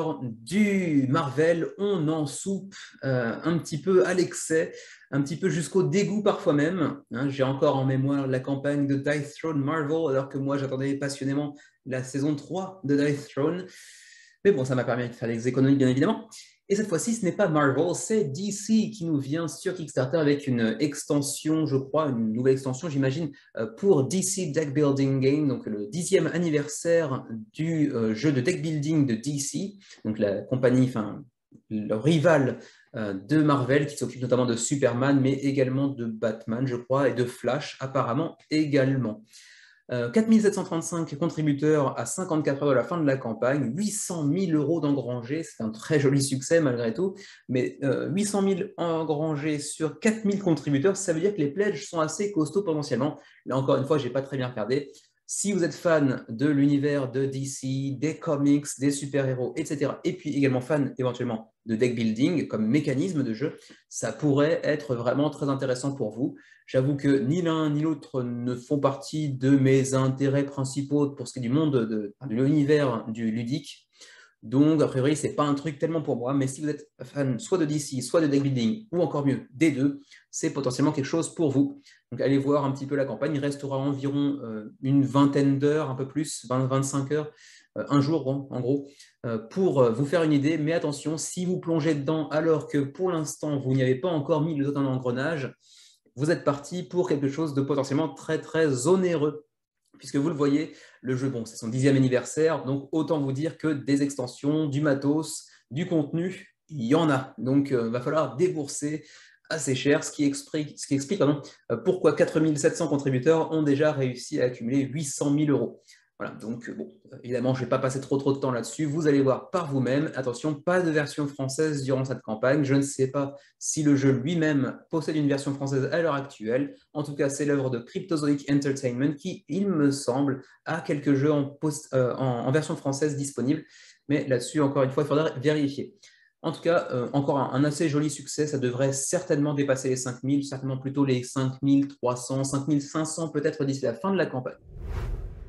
du Marvel, on en soupe euh, un petit peu à l'excès, un petit peu jusqu'au dégoût parfois même. Hein, j'ai encore en mémoire la campagne de Dice Throne Marvel, alors que moi j'attendais passionnément la saison trois de Dice Throne. Mais bon, ça m'a permis de faire des économies, bien évidemment. Et cette fois-ci, ce n'est pas Marvel, c'est D C qui nous vient sur Kickstarter avec une extension, je crois, une nouvelle extension, j'imagine, pour D C Deck Building Game, donc le dixième anniversaire du euh, jeu de deck building de D C, donc la compagnie, enfin, le rival euh, de Marvel, qui s'occupe notamment de Superman, mais également de Batman, je crois, et de Flash, apparemment également. Euh, quatre mille sept cent trente-cinq contributeurs à cinquante-quatre heures de la fin de la campagne, huit cent mille euros d'engrangés, c'est un très joli succès malgré tout, mais euh, huit cent mille engrangés sur quatre mille contributeurs, ça veut dire que les pledges sont assez costauds potentiellement. Là encore une fois, je n'ai pas très bien regardé. Si vous êtes fan de l'univers de D C, des comics, des super-héros, et cetera, et puis également fan éventuellement de deck building comme mécanisme de jeu, ça pourrait être vraiment très intéressant pour vous. J'avoue que ni l'un ni l'autre ne font partie de mes intérêts principaux pour ce qui est du monde de, de l'univers du ludique. Donc, a priori, ce n'est pas un truc tellement pour moi, mais si vous êtes fan soit de D C, soit de deck building, ou encore mieux, des deux, c'est potentiellement quelque chose pour vous. Donc, allez voir un petit peu la campagne. Il restera environ euh, une vingtaine d'heures, un peu plus, vingt à vingt-cinq heures, euh, un jour, bon, en gros, euh, pour euh, vous faire une idée. Mais attention, si vous plongez dedans alors que pour l'instant, vous n'y avez pas encore mis le doigt dans l'engrenage, vous êtes parti pour quelque chose de potentiellement très, très onéreux. Puisque vous le voyez, le jeu, bon, c'est son dixième anniversaire, donc autant vous dire que des extensions, du matos, du contenu, il y en a. Donc, il euh, va falloir débourser assez cher, ce qui explique, ce qui explique pardon, euh, pourquoi quatre mille sept cents contributeurs ont déjà réussi à accumuler huit cent mille euros. Voilà, donc bon, évidemment, je ne vais pas passer trop trop de temps là-dessus. Vous allez voir par vous-même. Attention, pas de version française durant cette campagne. Je ne sais pas si le jeu lui-même possède une version française à l'heure actuelle. En tout cas, c'est l'œuvre de Cryptozoic Entertainment qui, il me semble, a quelques jeux en, post, euh, en, en version française disponibles. Mais là-dessus, encore une fois, il faudra vérifier. En tout cas, euh, encore un, un assez joli succès. Ça devrait certainement dépasser les cinq mille, certainement plutôt les cinq mille trois cents, cinq mille cinq cents peut-être d'ici la fin de la campagne.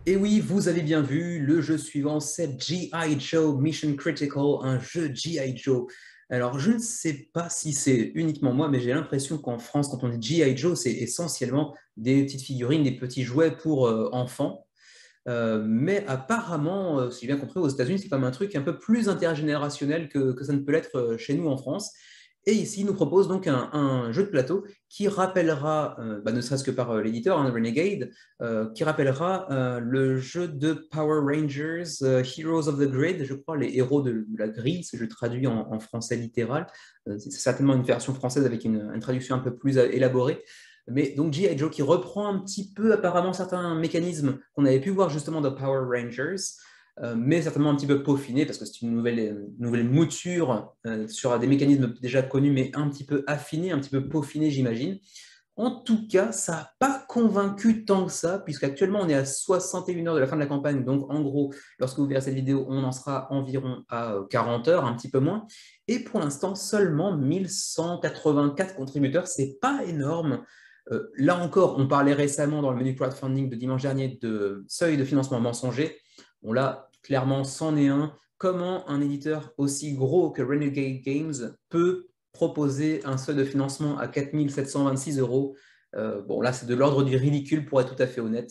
Et oui, vous avez bien vu, le jeu suivant, c'est G I. Joe Mission Critical, un jeu G I. Joe. Alors, je ne sais pas si c'est uniquement moi, mais j'ai l'impression qu'en France, quand on dit G I. Joe, c'est essentiellement des petites figurines, des petits jouets pour euh, enfants. Euh, mais apparemment, euh, si j'ai bien compris, aux États-Unis, c'est quand même un truc un peu plus intergénérationnel que, que ça ne peut l'être euh, chez nous en France. Et ici, il nous propose donc un, un jeu de plateau qui rappellera, euh, bah, ne serait-ce que par euh, l'éditeur, hein, Renegade, euh, qui rappellera euh, le jeu de Power Rangers, euh, Heroes of the Grid, je crois, les héros de, de la grille, ce jeu traduit en, en français littéral. Euh, c'est certainement une version française avec une, une traduction un peu plus euh, élaborée. Mais donc G I. Joe qui reprend un petit peu apparemment certains mécanismes qu'on avait pu voir justement dans Power Rangers, euh, mais certainement un petit peu peaufiné parce que c'est une nouvelle, une nouvelle mouture euh, sur des mécanismes déjà connus mais un petit peu affinés, un petit peu peaufinés j'imagine. En tout cas, ça n'a pas convaincu tant que ça, puisqu'actuellement on est à soixante et une heures de la fin de la campagne. Donc en gros, lorsque vous verrez cette vidéo, on en sera environ à quarante heures, un petit peu moins. Et pour l'instant, seulement mille cent quatre-vingt-quatre contributeurs, c'est pas énorme. Euh, là encore, on parlait récemment dans le menu crowdfunding de dimanche dernier de seuil de financement mensonger. Bon là, clairement, c'en est un. Comment un éditeur aussi gros que Renegade Games peut proposer un seuil de financement à quatre mille sept cent vingt-six euros? euh, Bon là, c'est de l'ordre du ridicule pour être tout à fait honnête.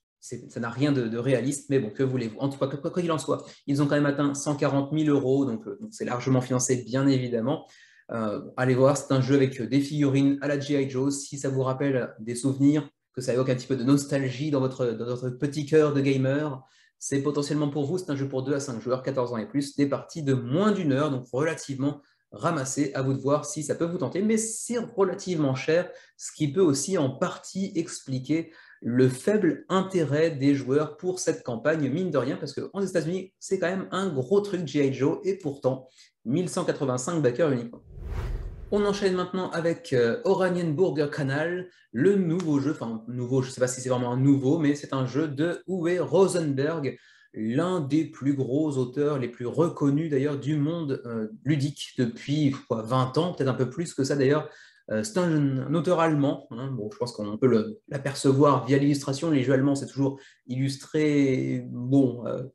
Ça n'a rien de, de, réaliste, mais bon, que voulez-vous? En tout cas, quoi qu'il en soit, ils ont quand même atteint cent quarante mille euros, donc euh, c'est largement financé, bien évidemment. Euh, allez voir, c'est un jeu avec des figurines à la G I. Joe. Si ça vous rappelle des souvenirs, que ça évoque un petit peu de nostalgie dans votre, dans votre petit cœur de gamer, c'est potentiellement pour vous. C'est un jeu pour deux à cinq joueurs, quatorze ans et plus, des parties de moins d'une heure, donc relativement ramassées. À vous de voir si ça peut vous tenter, mais c'est relativement cher, ce qui peut aussi en partie expliquer le faible intérêt des joueurs pour cette campagne, mine de rien, parce qu'aux États-Unis, c'est quand même un gros truc G I. Joe, et pourtant, mille cent quatre-vingt-cinq backers uniquement. On enchaîne maintenant avec euh, Oranienburger Kanal, le nouveau jeu, enfin nouveau, je ne sais pas si c'est vraiment un nouveau, mais c'est un jeu de Uwe Rosenberg, l'un des plus gros auteurs, les plus reconnus d'ailleurs du monde euh, ludique depuis quoi, vingt ans, peut-être un peu plus que ça d'ailleurs. Euh, c'est un, un auteur allemand, hein. Bon, je pense qu'on peut l'apercevoir via l'illustration. Les jeux allemands, c'est toujours illustré, bon, euh,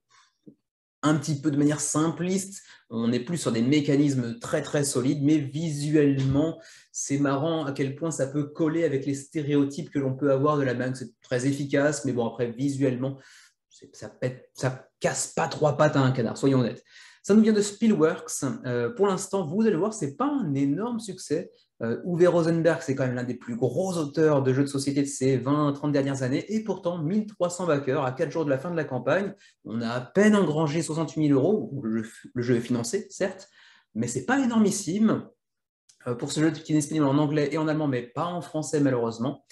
un petit peu de manière simpliste. On est plus sur des mécanismes très très solides, mais visuellement, c'est marrant à quel point ça peut coller avec les stéréotypes que l'on peut avoir de la banque. C'est très efficace, mais bon, après, visuellement, ça, pète, ça casse pas trois pattes à un canard, soyons honnêtes. Ça nous vient de Spielworks. Euh, pour l'instant, vous allez le voir, c'est pas un énorme succès. Euh, Uwe Rosenberg, c'est quand même l'un des plus gros auteurs de jeux de société de ces vingt trente dernières années, et pourtant mille trois cents backers à quatre jours de la fin de la campagne. On a à peine engrangé soixante-huit mille euros. Le jeu, le jeu est financé, certes, mais c'est pas énormissime. Euh, pour ce jeu qui est disponible en anglais et en allemand, mais pas en français malheureusement.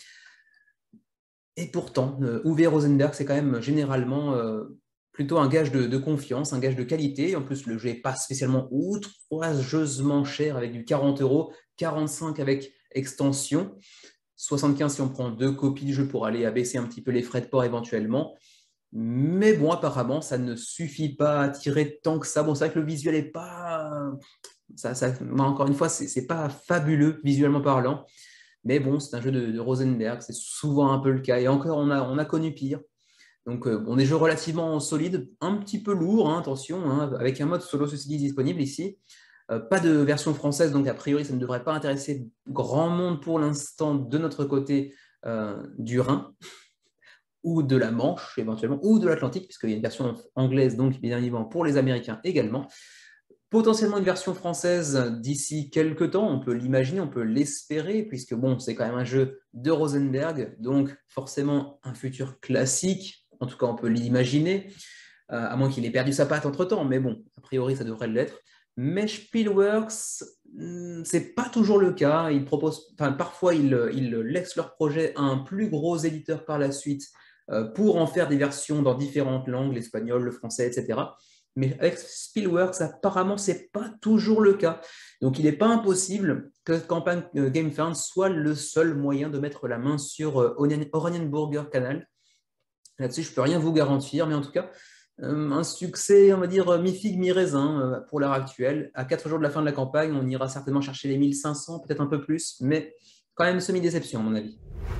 Et pourtant, euh, Uwe Rosenberg, c'est quand même généralement euh, plutôt un gage de, de confiance, un gage de qualité. En plus, le jeu n'est pas spécialement outrageusement cher avec du quarante euros, quarante-cinq avec extension, soixante-quinze si on prend deux copies du jeu pour aller abaisser un petit peu les frais de port éventuellement. Mais bon, apparemment, ça ne suffit pas à tirer tant que ça. Bon, c'est vrai que le visuel n'est pas... Ça, ça, encore une fois, c'est pas fabuleux visuellement parlant. Mais bon, c'est un jeu de, de Rosenberg, c'est souvent un peu le cas. Et encore, on a, on a connu pire. Donc, euh, on est jeu relativement solide, un petit peu lourd, hein, attention, hein, avec un mode solo, ceci dit, disponible ici. Euh, pas de version française, donc a priori, ça ne devrait pas intéresser grand monde pour l'instant de notre côté euh, du Rhin, ou de la Manche, éventuellement, ou de l'Atlantique, puisqu'il y a une version anglaise, donc bien évidemment pour les Américains également. Potentiellement une version française d'ici quelques temps, on peut l'imaginer, on peut l'espérer, puisque bon, c'est quand même un jeu de Rosenberg, donc forcément un futur classique, en tout cas on peut l'imaginer, euh, à moins qu'il ait perdu sa patte entre-temps, mais bon, a priori ça devrait l'être. Mais Spielworks, c'est pas toujours le cas. Ils proposent, enfin, parfois ils, ils laissent leur projet à un plus gros éditeur par la suite euh, pour en faire des versions dans différentes langues, l'espagnol, le français, et cetera. Mais avec Spielworks, apparemment, ce n'est pas toujours le cas. Donc, il n'est pas impossible que cette campagne GameFound soit le seul moyen de mettre la main sur Oranienburger Kanal. Là-dessus, je ne peux rien vous garantir, mais en tout cas, euh, un succès, on va dire, mi-figue, mi-raisin euh, pour l'heure actuelle. À quatre jours de la fin de la campagne, on ira certainement chercher les mille cinq cents, peut-être un peu plus, mais quand même semi-déception, à mon avis.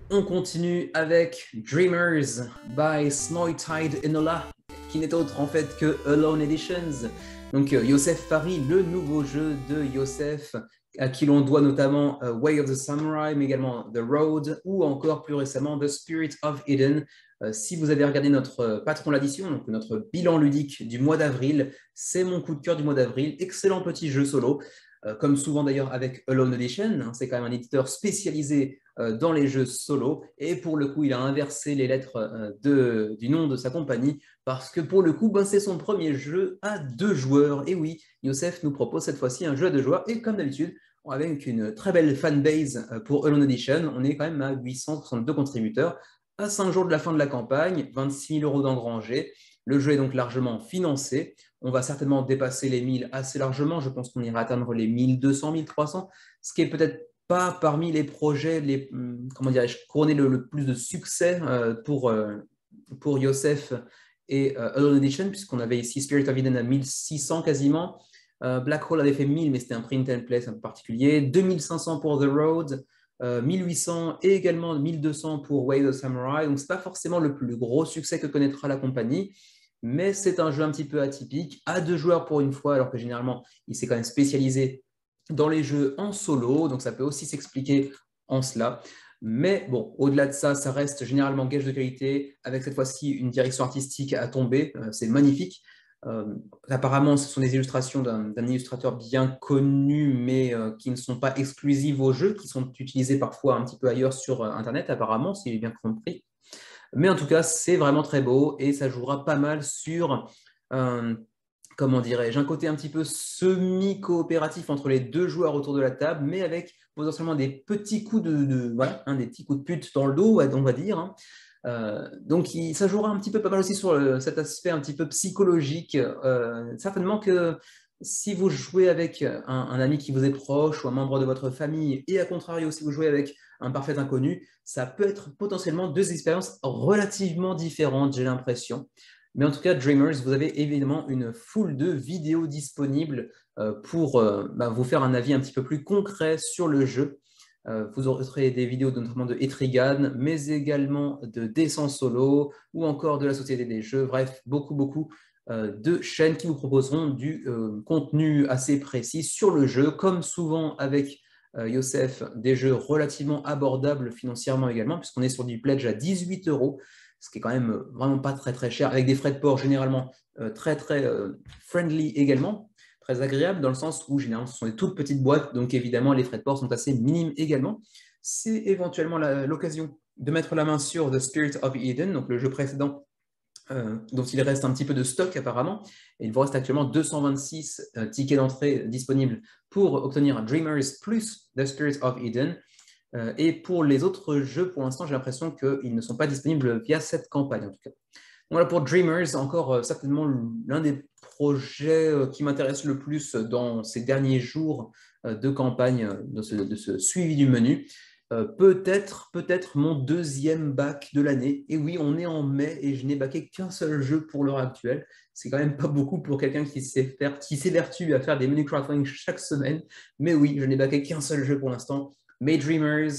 On continue avec Dreamers by Snoytide Enola, qui n'est autre en fait que Alone Editions. Donc Yosef Fares, le nouveau jeu de Yosef, à qui l'on doit notamment uh, Way of the Samurai, mais également The Road, ou encore plus récemment The Spirit of Eden. Euh, si vous avez regardé notre euh, patron l'addition, donc notre bilan ludique du mois d'avril, c'est mon coup de cœur du mois d'avril. Excellent petit jeu solo. Euh, comme souvent d'ailleurs avec Alone Edition, hein, c'est quand même un éditeur spécialisé euh, dans les jeux solo, et pour le coup il a inversé les lettres euh, de, du nom de sa compagnie, parce que pour le coup ben, c'est son premier jeu à deux joueurs, et oui, Yosef nous propose cette fois-ci un jeu à deux joueurs, et comme d'habitude, avec une très belle fanbase euh, pour Alone Edition, on est quand même à huit cent soixante-deux contributeurs, à cinq jours de la fin de la campagne, vingt-six mille euros d'engrangés. Le jeu est donc largement financé. On va certainement dépasser les mille assez largement. Je pense qu'on ira atteindre les mille deux cents, mille trois cents, ce qui est peut-être pas parmi les projets, les, comment dirais-je, couronnés le, le plus de succès euh, pour, euh, pour Yosef et euh, Alone Edition, puisqu'on avait ici Spirit of Eden à mille six cents quasiment. Euh, Black Hole avait fait mille, mais c'était un print and play, c'est un peu particulier. deux mille cinq cents pour The Road. Euh, mille huit cents et également mille deux cents pour Way of the Samurai. Donc, ce n'est pas forcément le plus gros succès que connaîtra la compagnie, mais c'est un jeu un petit peu atypique, à deux joueurs pour une fois, alors que généralement, il s'est quand même spécialisé dans les jeux en solo, donc ça peut aussi s'expliquer en cela. Mais bon, au-delà de ça, ça reste généralement gage de qualité, avec cette fois-ci une direction artistique à tomber, euh, c'est magnifique. Euh, apparemment, ce sont des illustrations d'un illustrateur bien connu, mais euh, qui ne sont pas exclusives au jeu, qui sont utilisées parfois un petit peu ailleurs sur euh, Internet, apparemment, si j'ai bien compris. Mais en tout cas, c'est vraiment très beau et ça jouera pas mal sur, euh, comment dirais-je, un côté un petit peu semi-coopératif entre les deux joueurs autour de la table, mais avec potentiellement des petits coups de, de voilà, hein, des petits coups de pute dans le dos, on va dire. Hein. Euh, donc, il, ça jouera un petit peu pas mal aussi sur le, cet aspect un petit peu psychologique. Euh, certainement que si vous jouez avec un, un ami qui vous est proche ou un membre de votre famille, et à contrario, si vous jouez avec un parfait inconnu, ça peut être potentiellement deux expériences relativement différentes, j'ai l'impression. Mais en tout cas, Dreamers, vous avez évidemment une foule de vidéos disponibles euh, pour euh, bah, vous faire un avis un petit peu plus concret sur le jeu. Euh, vous aurez des vidéos notamment de Etrigan, mais également de Descent Solo ou encore de la Société des Jeux. Bref, beaucoup, beaucoup euh, de chaînes qui vous proposeront du euh, contenu assez précis sur le jeu, comme souvent avec euh, Yosef, des jeux relativement abordables financièrement également, puisqu'on est sur du pledge à dix-huit euros, ce qui est quand même vraiment pas très très cher, avec des frais de port généralement euh, très très euh, friendly également. Très agréable dans le sens où généralement ce sont des toutes petites boîtes, donc évidemment les frais de port sont assez minimes également. C'est éventuellement l'occasion de mettre la main sur The Spirit of Eden, donc le jeu précédent euh, dont il reste un petit peu de stock apparemment, et il vous reste actuellement deux cent vingt-six euh, tickets d'entrée disponibles pour obtenir Dreamers plus The Spirit of Eden. Euh, et pour les autres jeux, pour l'instant, j'ai l'impression qu'ils ne sont pas disponibles via cette campagne en tout cas. Voilà pour Dreamers, encore euh, certainement l'un des projets euh, qui m'intéresse le plus dans ces derniers jours euh, de campagne, euh, de ce, de ce suivi du menu. Euh, peut-être peut-être mon deuxième bac de l'année. Et oui, on est en mai et je n'ai baqué qu'un seul jeu pour l'heure actuelle. C'est quand même pas beaucoup pour quelqu'un qui s'évertue à faire des menus crowdfunding chaque semaine. Mais oui, je n'ai baqué qu'un seul jeu pour l'instant. May Dreamers,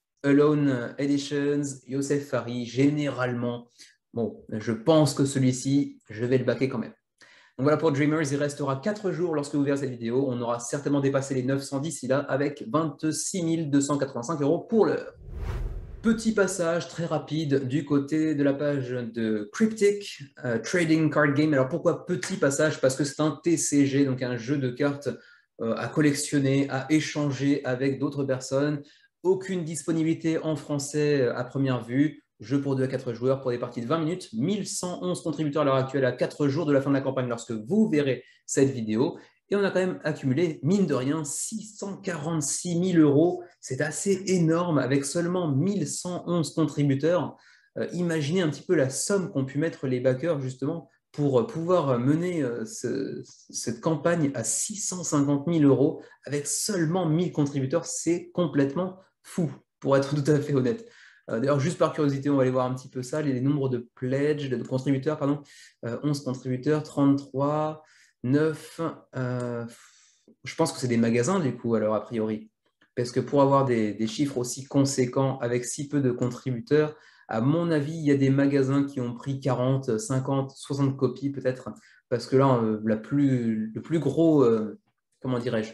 Alone Editions, Yosef Fares, généralement. Bon, je pense que celui-ci, je vais le baquer quand même. Donc voilà pour Dreamers, il restera quatre jours lorsque vous verrez cette vidéo. On aura certainement dépassé les neuf cent dix d'ici là avec vingt-six mille deux cent quatre-vingt-cinq euros pour l'heure. Petit passage très rapide du côté de la page de Cryptic uh, Trading Card Game. Alors pourquoi petit passage? Parce que c'est un T C G, donc un jeu de cartes euh, à collectionner, à échanger avec d'autres personnes. Aucune disponibilité en français à première vue. Jeu pour deux à quatre joueurs pour des parties de vingt minutes. mille cent onze contributeurs à l'heure actuelle à quatre jours de la fin de la campagne lorsque vous verrez cette vidéo. Et on a quand même accumulé, mine de rien, six cent quarante-six mille euros. C'est assez énorme avec seulement mille cent onze contributeurs. Euh, imaginez un petit peu la somme qu'ont pu mettre les backers justement pour pouvoir mener euh, ce, cette campagne à six cent cinquante mille euros avec seulement mille contributeurs. C'est complètement fou, pour être tout à fait honnête. Euh, D'ailleurs, juste par curiosité, on va aller voir un petit peu ça, les, les nombres de pledges, de contributeurs, pardon. Euh, onze contributeurs, trente-trois, neuf. Euh, je pense que c'est des magasins, du coup, alors, a priori. parce que pour avoir des, des chiffres aussi conséquents avec si peu de contributeurs, à mon avis, il y a des magasins qui ont pris quarante, cinquante, soixante copies peut-être, parce que là, euh, la plus, le plus gros, euh, comment dirais-je,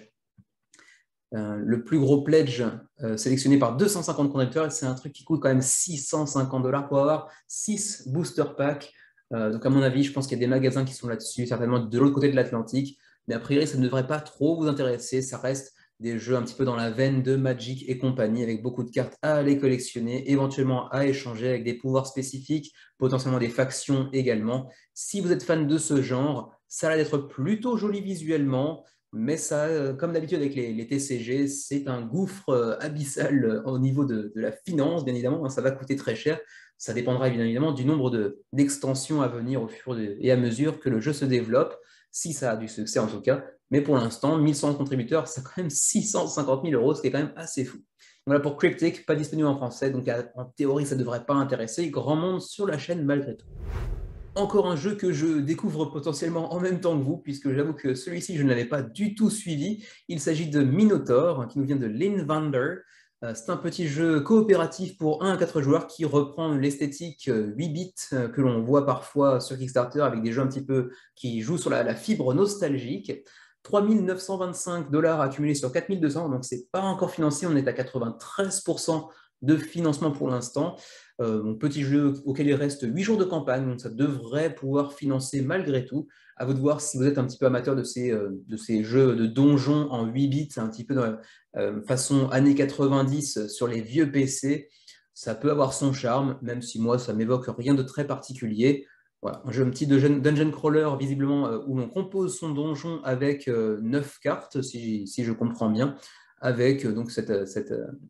euh, le plus gros pledge euh, sélectionné par deux cent cinquante contributeurs, c'est un truc qui coûte quand même six cent cinquante dollars pour avoir six booster packs. Euh, donc à mon avis, je pense qu'il y a des magasins qui sont là-dessus, certainement de l'autre côté de l'Atlantique, mais a priori, ça ne devrait pas trop vous intéresser. Ça reste des jeux un petit peu dans la veine de Magic et compagnie, avec beaucoup de cartes à aller collectionner, éventuellement à échanger avec des pouvoirs spécifiques, potentiellement des factions également. Si vous êtes fan de ce genre, ça a l'air d'être plutôt joli visuellement, mais ça, euh, comme d'habitude avec les, les T C G, c'est un gouffre euh, abyssal euh, au niveau de, de la finance, bien évidemment. Hein, ça va coûter très cher. Ça dépendra bien évidemment du nombre de- d'extensions à venir au fur et à mesure que le jeu se développe, si ça a du succès en tout cas. Mais pour l'instant, mille cent contributeurs, c'est quand même six cent cinquante mille euros, ce qui est quand même assez fou. Voilà pour Cryptic, pas disponible en français, donc en théorie, ça ne devrait pas intéresser grand monde sur la chaîne malgré tout. Encore un jeu que je découvre potentiellement en même temps que vous, puisque j'avoue que celui-ci, je ne l'avais pas du tout suivi. Il s'agit de Minotaur, qui nous vient de Linvander. Euh, C'est un petit jeu coopératif pour un à quatre joueurs qui reprend l'esthétique huit bits euh, que l'on voit parfois sur Kickstarter avec des jeux un petit peu qui jouent sur la, la fibre nostalgique. trois mille neuf cent vingt-cinq dollars accumulés sur quatre mille deux cents, donc c'est pas encore financé, on est à quatre-vingt-treize pour cent de financement pour l'instant. Euh, petit jeu auquel il reste huit jours de campagne, donc ça devrait pouvoir financer malgré tout. À vous de voir si vous êtes un petit peu amateur de ces, euh, de ces jeux de donjons en huit bits, un petit peu dans la euh, façon années quatre-vingt-dix sur les vieux P C. Ça peut avoir son charme, même si moi, ça m'évoque rien de très particulier. Voilà, un jeu un petit dungeon, dungeon crawler, visiblement, euh, où l'on compose son donjon avec euh, neuf cartes, si, si je comprends bien, avec euh, donc cette, cette,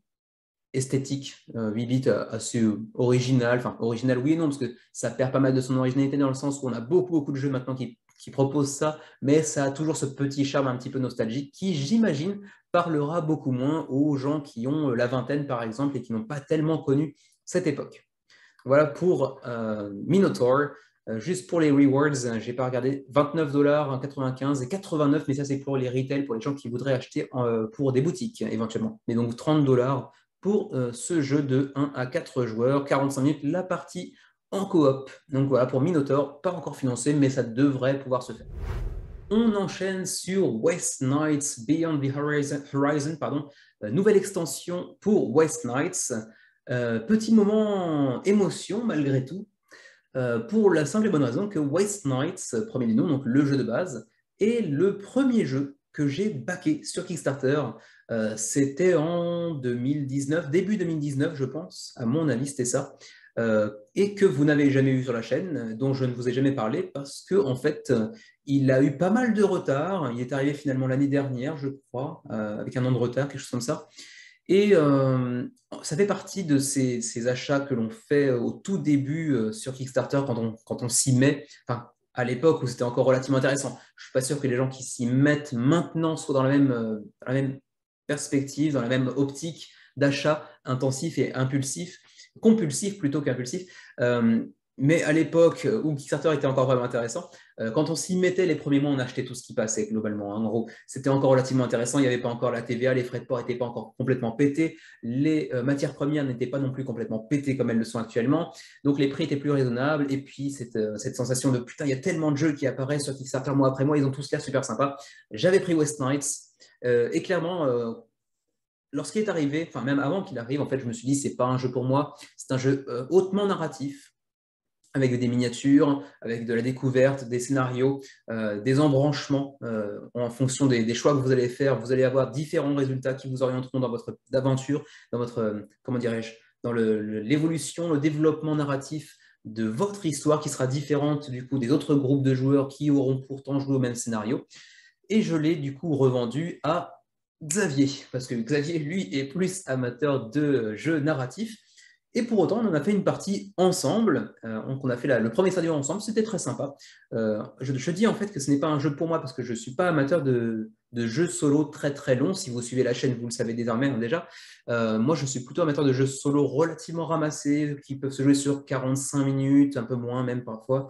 esthétique euh, huit bits assez original, enfin original oui et non, parce que ça perd pas mal de son originalité dans le sens où on a beaucoup, beaucoup de jeux maintenant qui, qui proposent ça, mais ça a toujours ce petit charme un petit peu nostalgique qui, j'imagine, parlera beaucoup moins aux gens qui ont la vingtaine, par exemple, et qui n'ont pas tellement connu cette époque. Voilà pour euh, Minotaur. Euh, juste pour les rewards, j'ai pas regardé, vingt-neuf dollars, quatre-vingt-quinze et quatre-vingt-neuf, mais ça c'est pour les retail, pour les gens qui voudraient acheter euh, pour des boutiques éventuellement. Mais donc trente dollars pour euh, ce jeu de un à quatre joueurs, quarante-cinq minutes, la partie en coop. Donc voilà pour Minotaur, pas encore financé, mais ça devrait pouvoir se faire. On enchaîne sur West Knights Beyond the Horizon, Horizon pardon, euh, nouvelle extension pour West Knights. Euh, petit moment émotion malgré tout, euh, pour la simple et bonne raison que West Knights, premier du nom, donc le jeu de base, est le premier jeu que j'ai backé sur Kickstarter. Euh, c'était en deux mille dix-neuf, début deux mille dix-neuf, je pense, à mon avis, c'était ça. Euh, et que vous n'avez jamais vu sur la chaîne, dont je ne vous ai jamais parlé, parce que en fait, il a eu pas mal de retard. Il est arrivé finalement l'année dernière, je crois, euh, avec un an de retard, quelque chose comme ça. Et euh, ça fait partie de ces, ces achats que l'on fait au tout début euh, sur Kickstarter quand on, quand on s'y met, enfin, à l'époque où c'était encore relativement intéressant. Je ne suis pas sûr que les gens qui s'y mettent maintenant soient dans la même, euh, dans la même perspective, dans la même optique d'achat intensif et impulsif, compulsif plutôt qu'impulsif. Euh, mais à l'époque où Kickstarter était encore vraiment intéressant, euh, quand on s'y mettait les premiers mois, on achetait tout ce qui passait globalement. Hein. En gros, c'était encore relativement intéressant. Il n'y avait pas encore la T V A, les frais de port n'étaient pas encore complètement pétés, les euh, matières premières n'étaient pas non plus complètement pétées comme elles le sont actuellement. Donc les prix étaient plus raisonnables. Et puis cette, euh, cette sensation de putain, il y a tellement de jeux qui apparaissent sur Kickstarter mois après mois, ils ont tous l'air super sympas. J'avais pris West Knights euh, et clairement. Euh, Lorsqu'il est arrivé, enfin même avant qu'il arrive, en fait, je me suis dit c'est pas un jeu pour moi, c'est un jeu euh, hautement narratif, avec des miniatures, avec de la découverte, des scénarios, euh, des embranchements euh, en fonction des, des, choix que vous allez faire. Vous allez avoir différents résultats qui vous orienteront dans votre aventure, dans votre, euh, comment dirais-je, dans l'évolution, le, le développement narratif de votre histoire qui sera différente du coup des autres groupes de joueurs qui auront pourtant joué au même scénario. Et je l'ai du coup revendu à Xavier, parce que Xavier, lui, est plus amateur de jeux narratifs. Et pour autant, on en a fait une partie ensemble. Euh, on a fait la, le premier scénario ensemble. C'était très sympa. Euh, je, je dis en fait que ce n'est pas un jeu pour moi parce que je ne suis pas amateur de, de jeux solo très très longs. Si vous suivez la chaîne, vous le savez désormais hein, déjà. Euh, moi, je suis plutôt amateur de jeux solo relativement ramassés qui peuvent se jouer sur quarante-cinq minutes, un peu moins même parfois.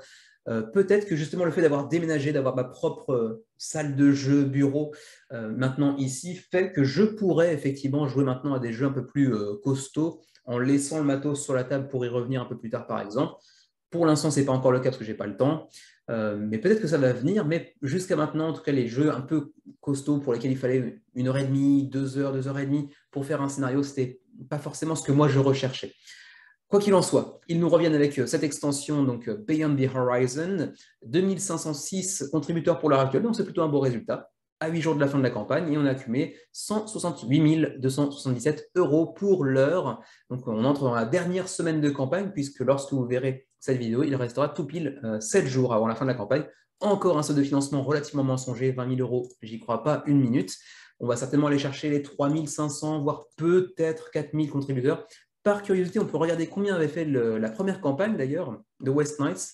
euh, peut-être que justement le fait d'avoir déménagé, d'avoir ma propre euh, salle de jeu, bureau euh, maintenant ici, fait que je pourrais effectivement jouer maintenant à des jeux un peu plus euh, costauds en laissant le matos sur la table pour y revenir un peu plus tard par exemple. Pour l'instant, ce n'est pas encore le cas parce que je n'ai pas le temps, euh, mais peut-être que ça va venir. Mais jusqu'à maintenant, en tout cas, les jeux un peu costauds pour lesquels il fallait une heure et demie, deux heures, deux heures et demie pour faire un scénario, ce n'était pas forcément ce que moi je recherchais. Quoi qu'il en soit, ils nous reviennent avec cette extension, donc Beyond the Horizon, deux mille cinq cent six contributeurs pour l'heure actuelle, donc c'est plutôt un beau résultat, à huit jours de la fin de la campagne, et on a accumulé cent soixante-huit mille deux cent soixante-dix-sept euros pour l'heure. Donc on entre dans la dernière semaine de campagne, puisque lorsque vous verrez cette vidéo, il restera tout pile euh, sept jours avant la fin de la campagne. Encore un saut de financement relativement mensonger, vingt mille euros, j'y crois pas une minute. On va certainement aller chercher les trois mille cinq cents, voire peut-être quatre mille contributeurs. Par curiosité, on peut regarder combien avait fait le, la première campagne d'ailleurs de West Knights.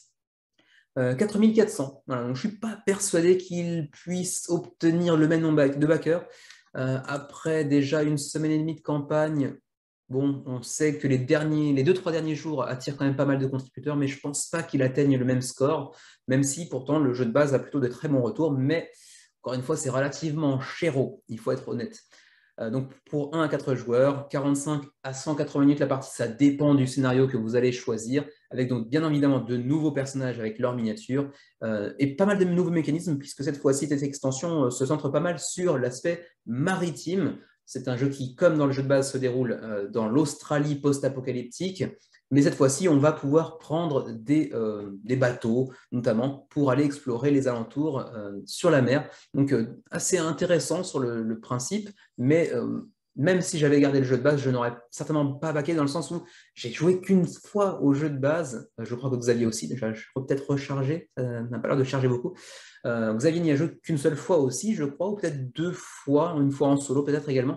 Euh, quatre mille quatre cents. Voilà, donc je ne suis pas persuadé qu'il puisse obtenir le même nombre de backers. Euh, après déjà une semaine et demie de campagne, bon, on sait que les derniers, les deux, trois derniers jours attirent quand même pas mal de contributeurs, mais je ne pense pas qu'il atteigne le même score, même si pourtant le jeu de base a plutôt de très bons retours. Mais encore une fois, c'est relativement chéro, il faut être honnête. Euh, donc pour un à quatre joueurs, quarante-cinq à cent quatre-vingts minutes la partie, ça dépend du scénario que vous allez choisir, avec donc bien évidemment de nouveaux personnages avec leurs miniatures euh, et pas mal de nouveaux mécanismes, puisque cette fois-ci, cette extension euh, se centre pas mal sur l'aspect maritime. C'est un jeu qui, comme dans le jeu de base, se déroule euh, dans l'Australie post-apocalyptique. Mais cette fois-ci, on va pouvoir prendre des, euh, des bateaux, notamment, pour aller explorer les alentours euh, sur la mer. Donc, euh, assez intéressant sur le, le principe, mais euh, même si j'avais gardé le jeu de base, je n'aurais certainement pas baqué dans le sens où j'ai joué qu'une fois au jeu de base. Je crois que vous aviez aussi, déjà, je peux peut-être recharger, ça n'a pas l'air de charger beaucoup. Euh, vous aviez n'y à jouer qu'une seule fois aussi, je crois, ou peut-être deux fois, une fois en solo peut-être également.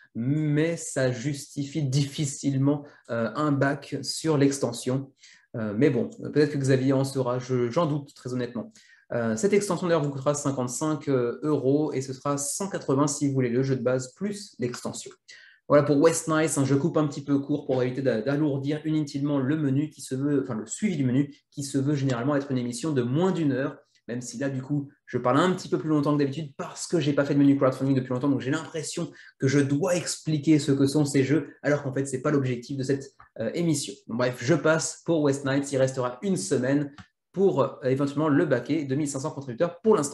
Mais ça justifie difficilement euh, un bac sur l'extension. Euh, mais bon, peut-être que Xavier en sera, j'en doute très honnêtement. Euh, cette extension d'ailleurs vous coûtera cinquante-cinq euros et ce sera cent quatre-vingts si vous voulez le jeu de base plus l'extension. Voilà pour West Knights, hein, je coupe un petit peu court pour éviter d'alourdir inutilement le menu qui se veut, enfin le suivi du menu qui se veut généralement être une émission de moins d'une heure. Même si là, du coup, je parle un petit peu plus longtemps que d'habitude parce que je n'ai pas fait de menu crowdfunding depuis longtemps, donc j'ai l'impression que je dois expliquer ce que sont ces jeux, alors qu'en fait, ce n'est pas l'objectif de cette euh, émission. Donc, bref, je passe pour West Knights, il restera une semaine pour euh, éventuellement le baquer, deux mille cinq cents contributeurs pour l'instant.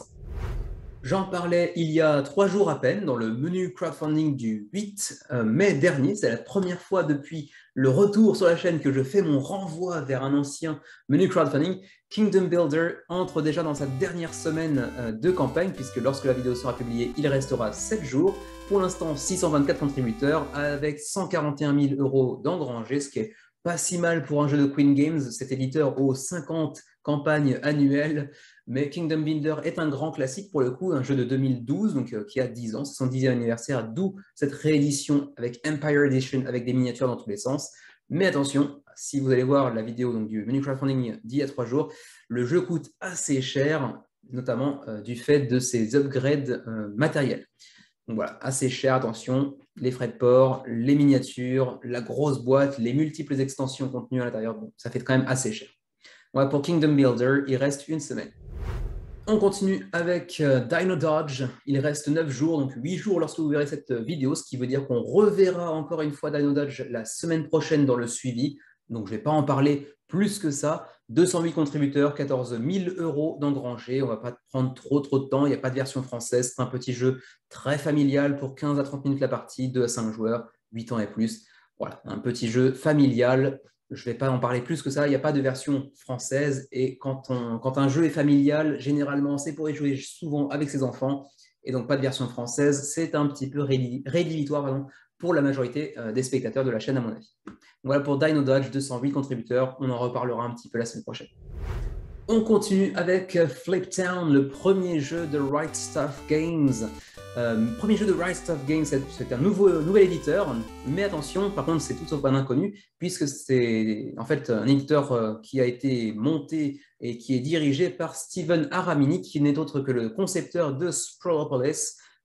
J'en parlais il y a trois jours à peine dans le menu crowdfunding du huit mai dernier. C'est la première fois depuis le retour sur la chaîne que je fais mon renvoi vers un ancien menu crowdfunding. Kingdom Builder entre déjà dans sa dernière semaine de campagne puisque lorsque la vidéo sera publiée, il restera sept jours. Pour l'instant, six cent vingt-quatre contributeurs avec cent quarante et un mille euros d'engrangés, ce qui est pas si mal pour un jeu de Queen Games, cet éditeur aux cinquante campagnes annuelles. Mais Kingdom Builder est un grand classique pour le coup, un jeu de deux mille douze, donc euh, qui a dix ans, c'est son dixième anniversaire, d'où cette réédition avec Empire Edition, avec des miniatures dans tous les sens. Mais attention, si vous allez voir la vidéo donc, du menu crowdfunding d'il y a trois jours, le jeu coûte assez cher, notamment euh, du fait de ses upgrades euh, matériels. Donc voilà, assez cher, attention, les frais de port, les miniatures, la grosse boîte, les multiples extensions contenues à l'intérieur, bon, ça fait quand même assez cher. Voilà, pour Kingdom Builder, il reste une semaine. On continue avec euh, Dino Dodge. Il reste neuf jours, donc huit jours lorsque vous verrez cette vidéo, ce qui veut dire qu'on reverra encore une fois Dino Dodge la semaine prochaine dans le suivi. Donc je ne vais pas en parler plus que ça. deux cent huit contributeurs, quatorze mille euros d'engrangés. On ne va pas prendre trop trop de temps. Il n'y a pas de version française. C'est un petit jeu très familial pour quinze à trente minutes la partie, deux à cinq joueurs, huit ans et plus. Voilà, un petit jeu familial. Je ne vais pas en parler plus que ça, il n'y a pas de version française et quand, on, quand un jeu est familial, généralement c'est pour y jouer souvent avec ses enfants et donc pas de version française, c'est un petit peu rédhibitoire pardon, pour la majorité euh, des spectateurs de la chaîne à mon avis. Donc voilà pour Dino Dodge, deux cent huit contributeurs, on en reparlera un petit peu la semaine prochaine. On continue avec Flip Town, le premier jeu de Right Stuff Games. Euh, premier jeu de Right Stuff Games, c'est un nouveau, nouvel éditeur, mais attention, par contre, c'est tout sauf un inconnu, puisque c'est en fait un éditeur euh, qui a été monté et qui est dirigé par Steven Aramini, qui n'est autre que le concepteur de Sprawlopolis,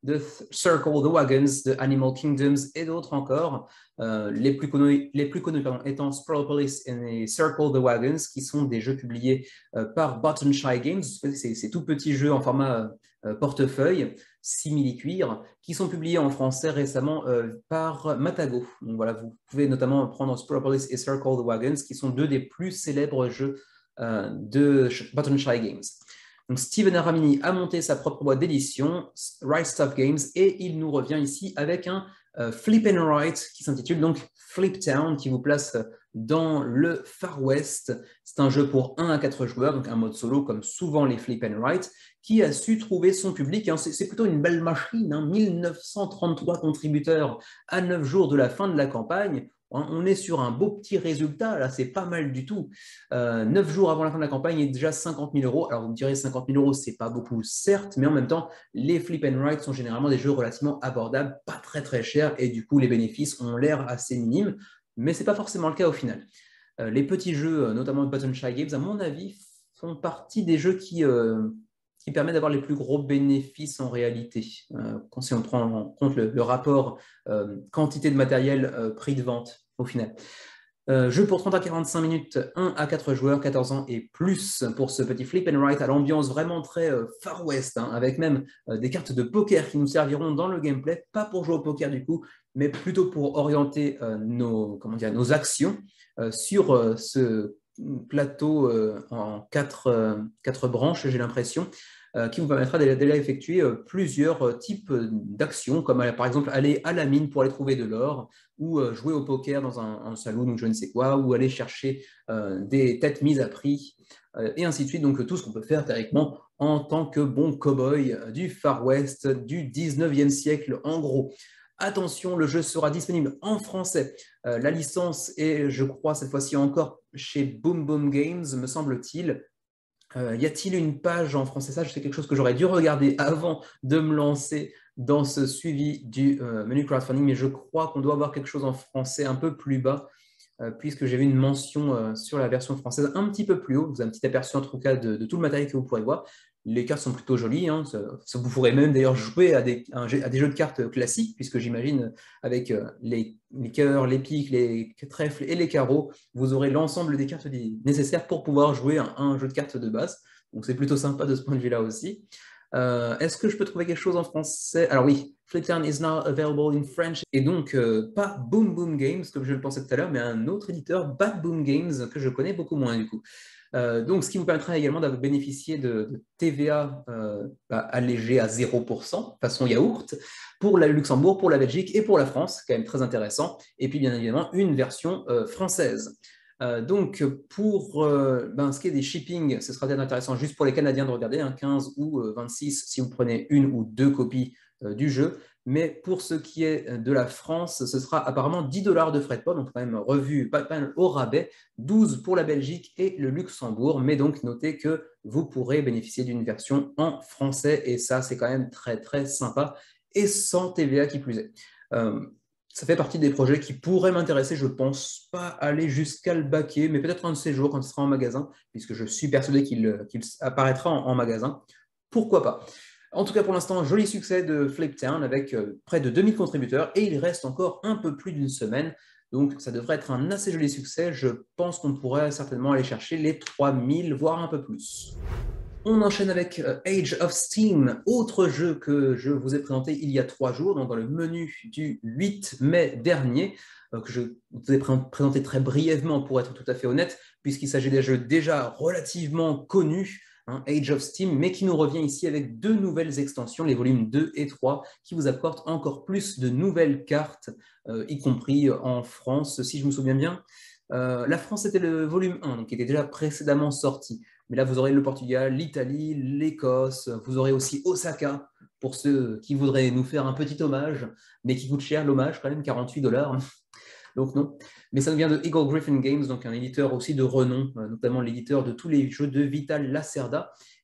The Circle the Wagons, The Animal Kingdoms et d'autres encore. Euh, les plus connus, les plus connus pardon, étant Sprawlopolis et Circle the Wagons, qui sont des jeux publiés euh, par Button Shy Games. C'est ces tout petits jeux en format euh, portefeuille, simili-cuir, qui sont publiés en français récemment euh, par Matago. Donc voilà, vous pouvez notamment prendre Sprawlopolis et Circle the Wagons, qui sont deux des plus célèbres jeux euh, de Button Shy Games. Donc Steven Aramini a monté sa propre boîte d'édition, Right Stuff Games, et il nous revient ici avec un euh, Flip and Write qui s'intitule donc Flip Town, qui vous place dans le Far West. C'est un jeu pour un à quatre joueurs, donc un mode solo comme souvent les Flip and Write, qui a su trouver son public. C'est plutôt une belle machine, hein, mille neuf cent trente-trois contributeurs à neuf jours de la fin de la campagne. On est sur un beau petit résultat, là, c'est pas mal du tout. Euh, neuf jours avant la fin de la campagne, il y a déjà cinquante mille euros. Alors, vous me direz, cinquante mille euros, c'est pas beaucoup, certes, mais en même temps, les Flip and Write sont généralement des jeux relativement abordables, pas très très chers, et du coup, les bénéfices ont l'air assez minimes, mais c'est pas forcément le cas au final. Euh, les petits jeux, notamment Button Shy Games, à mon avis, font partie des jeux qui, euh, qui permettent d'avoir les plus gros bénéfices en réalité. Euh, quand si on prend en compte le, le rapport euh, quantité de matériel, euh, prix de vente, au final. Euh, jeu pour trente à quarante-cinq minutes, un à quatre joueurs, quatorze ans et plus pour ce petit Flip and Write à l'ambiance vraiment très euh, Far West, hein, avec même euh, des cartes de poker qui nous serviront dans le gameplay, pas pour jouer au poker du coup, mais plutôt pour orienter euh, nos, comment dire, nos actions euh, sur euh, ce plateau euh, en quatre, euh, quatre branches, j'ai l'impression, euh, qui vous permettra d'aller effectuer euh, plusieurs euh, types d'actions, comme euh, par exemple aller à la mine pour aller trouver de l'or, ou euh, jouer au poker dans un, un saloon ou je ne sais quoi, ou aller chercher euh, des têtes mises à prix, euh, et ainsi de suite. Donc tout ce qu'on peut faire théoriquement en tant que bon cow-boy euh, du Far West du dix-neuvième siècle en gros. Attention, le jeu sera disponible en français. Euh, la licence est, je crois, cette fois-ci encore chez Boom Boom Games, me semble-t-il. Euh, y a-t-il une page en français? Ça, c'est quelque chose que j'aurais dû regarder avant de me lancer dans ce suivi du euh, menu crowdfunding, mais je crois qu'on doit avoir quelque chose en français un peu plus bas, euh, puisque j'ai vu une mention euh, sur la version française un petit peu plus haut. Vous avez un petit aperçu en tout cas de, de tout le matériel que vous pourrez voir. Les cartes sont plutôt jolies, hein. Ça, ça, vous pourrez même d'ailleurs jouer à des, à des jeux de cartes classiques, puisque j'imagine avec euh, les, les cœurs, les piques, les trèfles et les carreaux, vous aurez l'ensemble des cartes nécessaires pour pouvoir jouer un, un jeu de cartes de base. Donc c'est plutôt sympa de ce point de vue-là aussi. Euh, Est-ce que je peux trouver quelque chose en français? Alors oui, Flip Town is now available in French. Et donc, euh, pas Boom Boom Games, comme je le pensais tout à l'heure, mais un autre éditeur, Bad Boom Games, que je connais beaucoup moins du coup. Euh, donc, ce qui vous permettra également de bénéficier de, de T V A euh, bah, allégé à zéro pour cent, façon yaourt, pour le Luxembourg, pour la Belgique et pour la France, quand même très intéressant. Et puis, bien évidemment, une version euh, française. Euh, donc, pour euh, ben, ce qui est des shipping, ce sera peut-être intéressant juste pour les Canadiens de regarder, hein, quinze ou euh, vingt-six si vous prenez une ou deux copies euh, du jeu. Mais pour ce qui est de la France, ce sera apparemment dix dollars de frais de port, donc quand même revu pas, pas au rabais, douze pour la Belgique et le Luxembourg. Mais donc, notez que vous pourrez bénéficier d'une version en français et ça, c'est quand même très, très sympa et sans T V A qui plus est. Euh, Ça fait partie des projets qui pourraient m'intéresser. Je ne pense pas aller jusqu'à le baquer, mais peut-être un de ces jours quand il sera en magasin, puisque je suis persuadé qu'il qu'il apparaîtra en, en magasin. Pourquoi pas? En tout cas, pour l'instant, joli succès de Flip Town avec euh, près de deux mille contributeurs et il reste encore un peu plus d'une semaine. Donc, ça devrait être un assez joli succès. Je pense qu'on pourrait certainement aller chercher les trois mille, voire un peu plus. On enchaîne avec Age of Steam, autre jeu que je vous ai présenté il y a trois jours, donc dans le menu du huit mai dernier, que je vous ai présenté très brièvement pour être tout à fait honnête, puisqu'il s'agit d'un jeu déjà relativement connu, hein, Age of Steam, mais qui nous revient ici avec deux nouvelles extensions, les volumes deux et trois, qui vous apportent encore plus de nouvelles cartes, euh, y compris en France, si je me souviens bien. Euh, la France, c'était le volume un, donc qui était déjà précédemment sorti. Mais là, vous aurez le Portugal, l'Italie, l'Écosse, vous aurez aussi Osaka, pour ceux qui voudraient nous faire un petit hommage, mais qui coûte cher l'hommage, quand même, quarante-huit dollars. Donc non. Mais ça vient de Eagle Gryphon Games, donc un éditeur aussi de renom, notamment l'éditeur de tous les jeux de Vital Lacerda.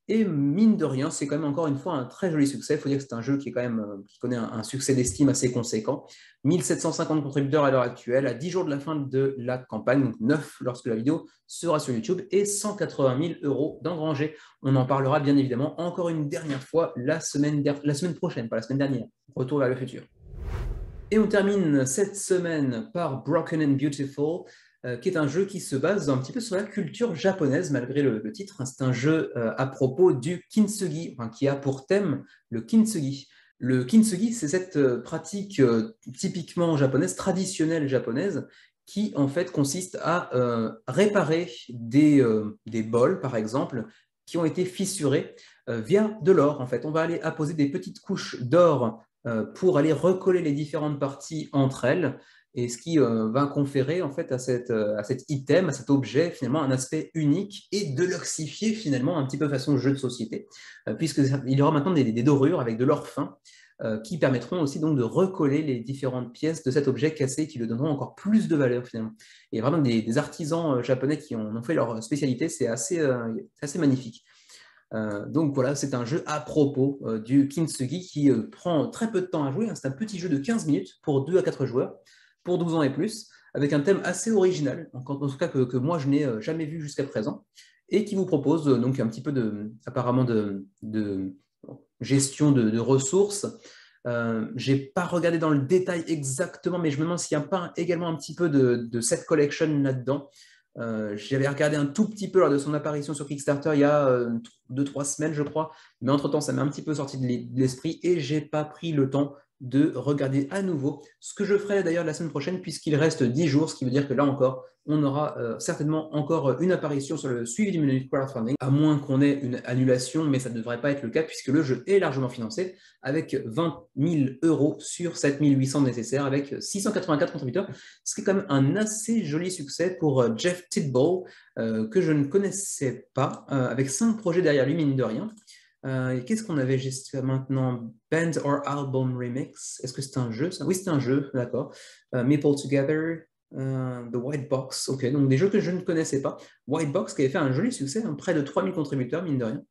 Et mine de rien, c'est quand même encore une fois un très joli succès. Il faut dire que c'est un jeu qui, est quand même, euh, qui connaît un, un succès d'estime assez conséquent. mille sept cent cinquante contributeurs à l'heure actuelle, à dix jours de la fin de la campagne, donc neuf lorsque la vidéo sera sur YouTube, et cent quatre-vingt mille euros d'engrangés. On en parlera bien évidemment encore une dernière fois la semaine, la semaine prochaine, pas la semaine dernière. Retour vers le futur. Et on termine cette semaine par Broken and Beautiful, euh, qui est un jeu qui se base un petit peu sur la culture japonaise, malgré le, le titre. C'est un jeu euh, à propos du kintsugi, enfin, qui a pour thème le kintsugi. Le kintsugi, c'est cette euh, pratique euh, typiquement japonaise, traditionnelle japonaise, qui en fait consiste à euh, réparer des, euh, des bols, par exemple, qui ont été fissurés euh, via de l'or. En fait, on va aller apposer des petites couches d'or euh, pour aller recoller les différentes parties entre elles, et ce qui euh, va conférer en fait à, cette, euh, à cet item, à cet objet, finalement un aspect unique et de l'oxifier finalement un petit peu façon jeu de société, euh, puisqu'il y aura maintenant des, des dorures avec de l'or fin euh, qui permettront aussi donc de recoller les différentes pièces de cet objet cassé qui lui donneront encore plus de valeur finalement. Il y a vraiment des, des artisans euh, japonais qui ont, ont fait leur spécialité, c'est assez, euh, assez magnifique. Euh, donc voilà, c'est un jeu à propos euh, du kintsugi qui euh, prend très peu de temps à jouer, hein. C'est un petit jeu de quinze minutes pour deux à quatre joueurs, pour douze ans et plus, avec un thème assez original, en, en tout cas que, que moi je n'ai euh, jamais vu jusqu'à présent, et qui vous propose euh, donc un petit peu de, apparemment de, de gestion de, de ressources. Euh, je n'ai pas regardé dans le détail exactement, mais je me demande s'il n'y a pas également un petit peu de, de set collection là-dedans. Euh, J'avais regardé un tout petit peu lors de son apparition sur Kickstarter il y a euh, deux trois semaines, je crois. Mais entre-temps, ça m'a un petit peu sorti de l'esprit et je n'ai pas pris le temps de regarder à nouveau. Ce que je ferai d'ailleurs la semaine prochaine, puisqu'il reste dix jours, ce qui veut dire que là encore, on aura euh, certainement encore une apparition sur le suivi du menu crowdfunding, à moins qu'on ait une annulation, mais ça ne devrait pas être le cas, puisque le jeu est largement financé, avec vingt mille euros sur sept mille huit cents nécessaires, avec six cent quatre-vingt-quatre contributeurs, ce qui est quand même un assez joli succès pour euh, Jeff Tidball, euh, que je ne connaissais pas, euh, avec cinq projets derrière lui, mine de rien. Euh, Qu'est-ce qu'on avait jusqu'à maintenant? Band or Album Remix. Est-ce que c'est un jeu ça? Oui, c'est un jeu, d'accord. Uh, Maple Together, uh, The White Box. Ok, donc des jeux que je ne connaissais pas. White Box qui avait fait un joli succès, hein, près de trois mille contributeurs, mine de rien.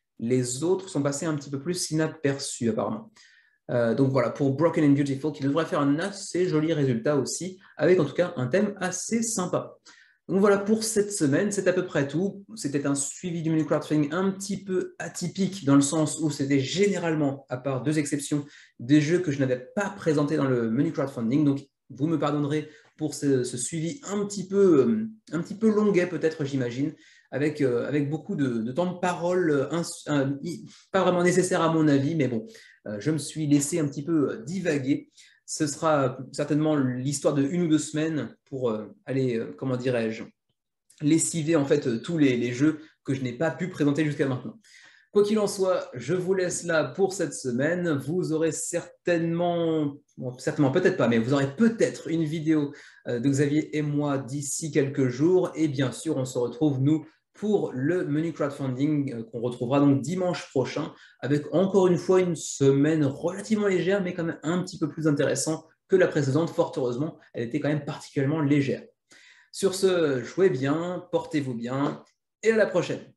Les autres sont passés un petit peu plus inaperçus, apparemment. Euh, donc voilà, pour Broken and Beautiful, qui devrait faire un assez joli résultat aussi, avec en tout cas un thème assez sympa. Donc voilà pour cette semaine, c'est à peu près tout. C'était un suivi du menu crowdfunding un petit peu atypique dans le sens où c'était généralement, à part deux exceptions, des jeux que je n'avais pas présentés dans le menu crowdfunding. Donc vous me pardonnerez pour ce, ce suivi un petit peu, euh, un petit peu longuet peut-être, j'imagine, avec, euh, avec beaucoup de, de temps de parole, un, un, pas vraiment nécessaire à mon avis, mais bon, euh, je me suis laissé un petit peu divaguer. Ce sera certainement l'histoire de une ou deux semaines pour euh, aller, euh, comment dirais-je, lessiver en fait euh, tous les, les jeux que je n'ai pas pu présenter jusqu'à maintenant. Quoi qu'il en soit, je vous laisse là pour cette semaine. Vous aurez certainement, bon, certainement peut-être pas, mais vous aurez peut-être une vidéo euh, de Xavier et moi d'ici quelques jours. Et bien sûr, on se retrouve, nous, pour le menu crowdfunding euh, qu'on retrouvera donc dimanche prochain, avec encore une fois une semaine relativement légère, mais quand même un petit peu plus intéressant que la précédente. Fort heureusement, elle était quand même particulièrement légère. Sur ce, jouez bien, portez-vous bien, et à la prochaine.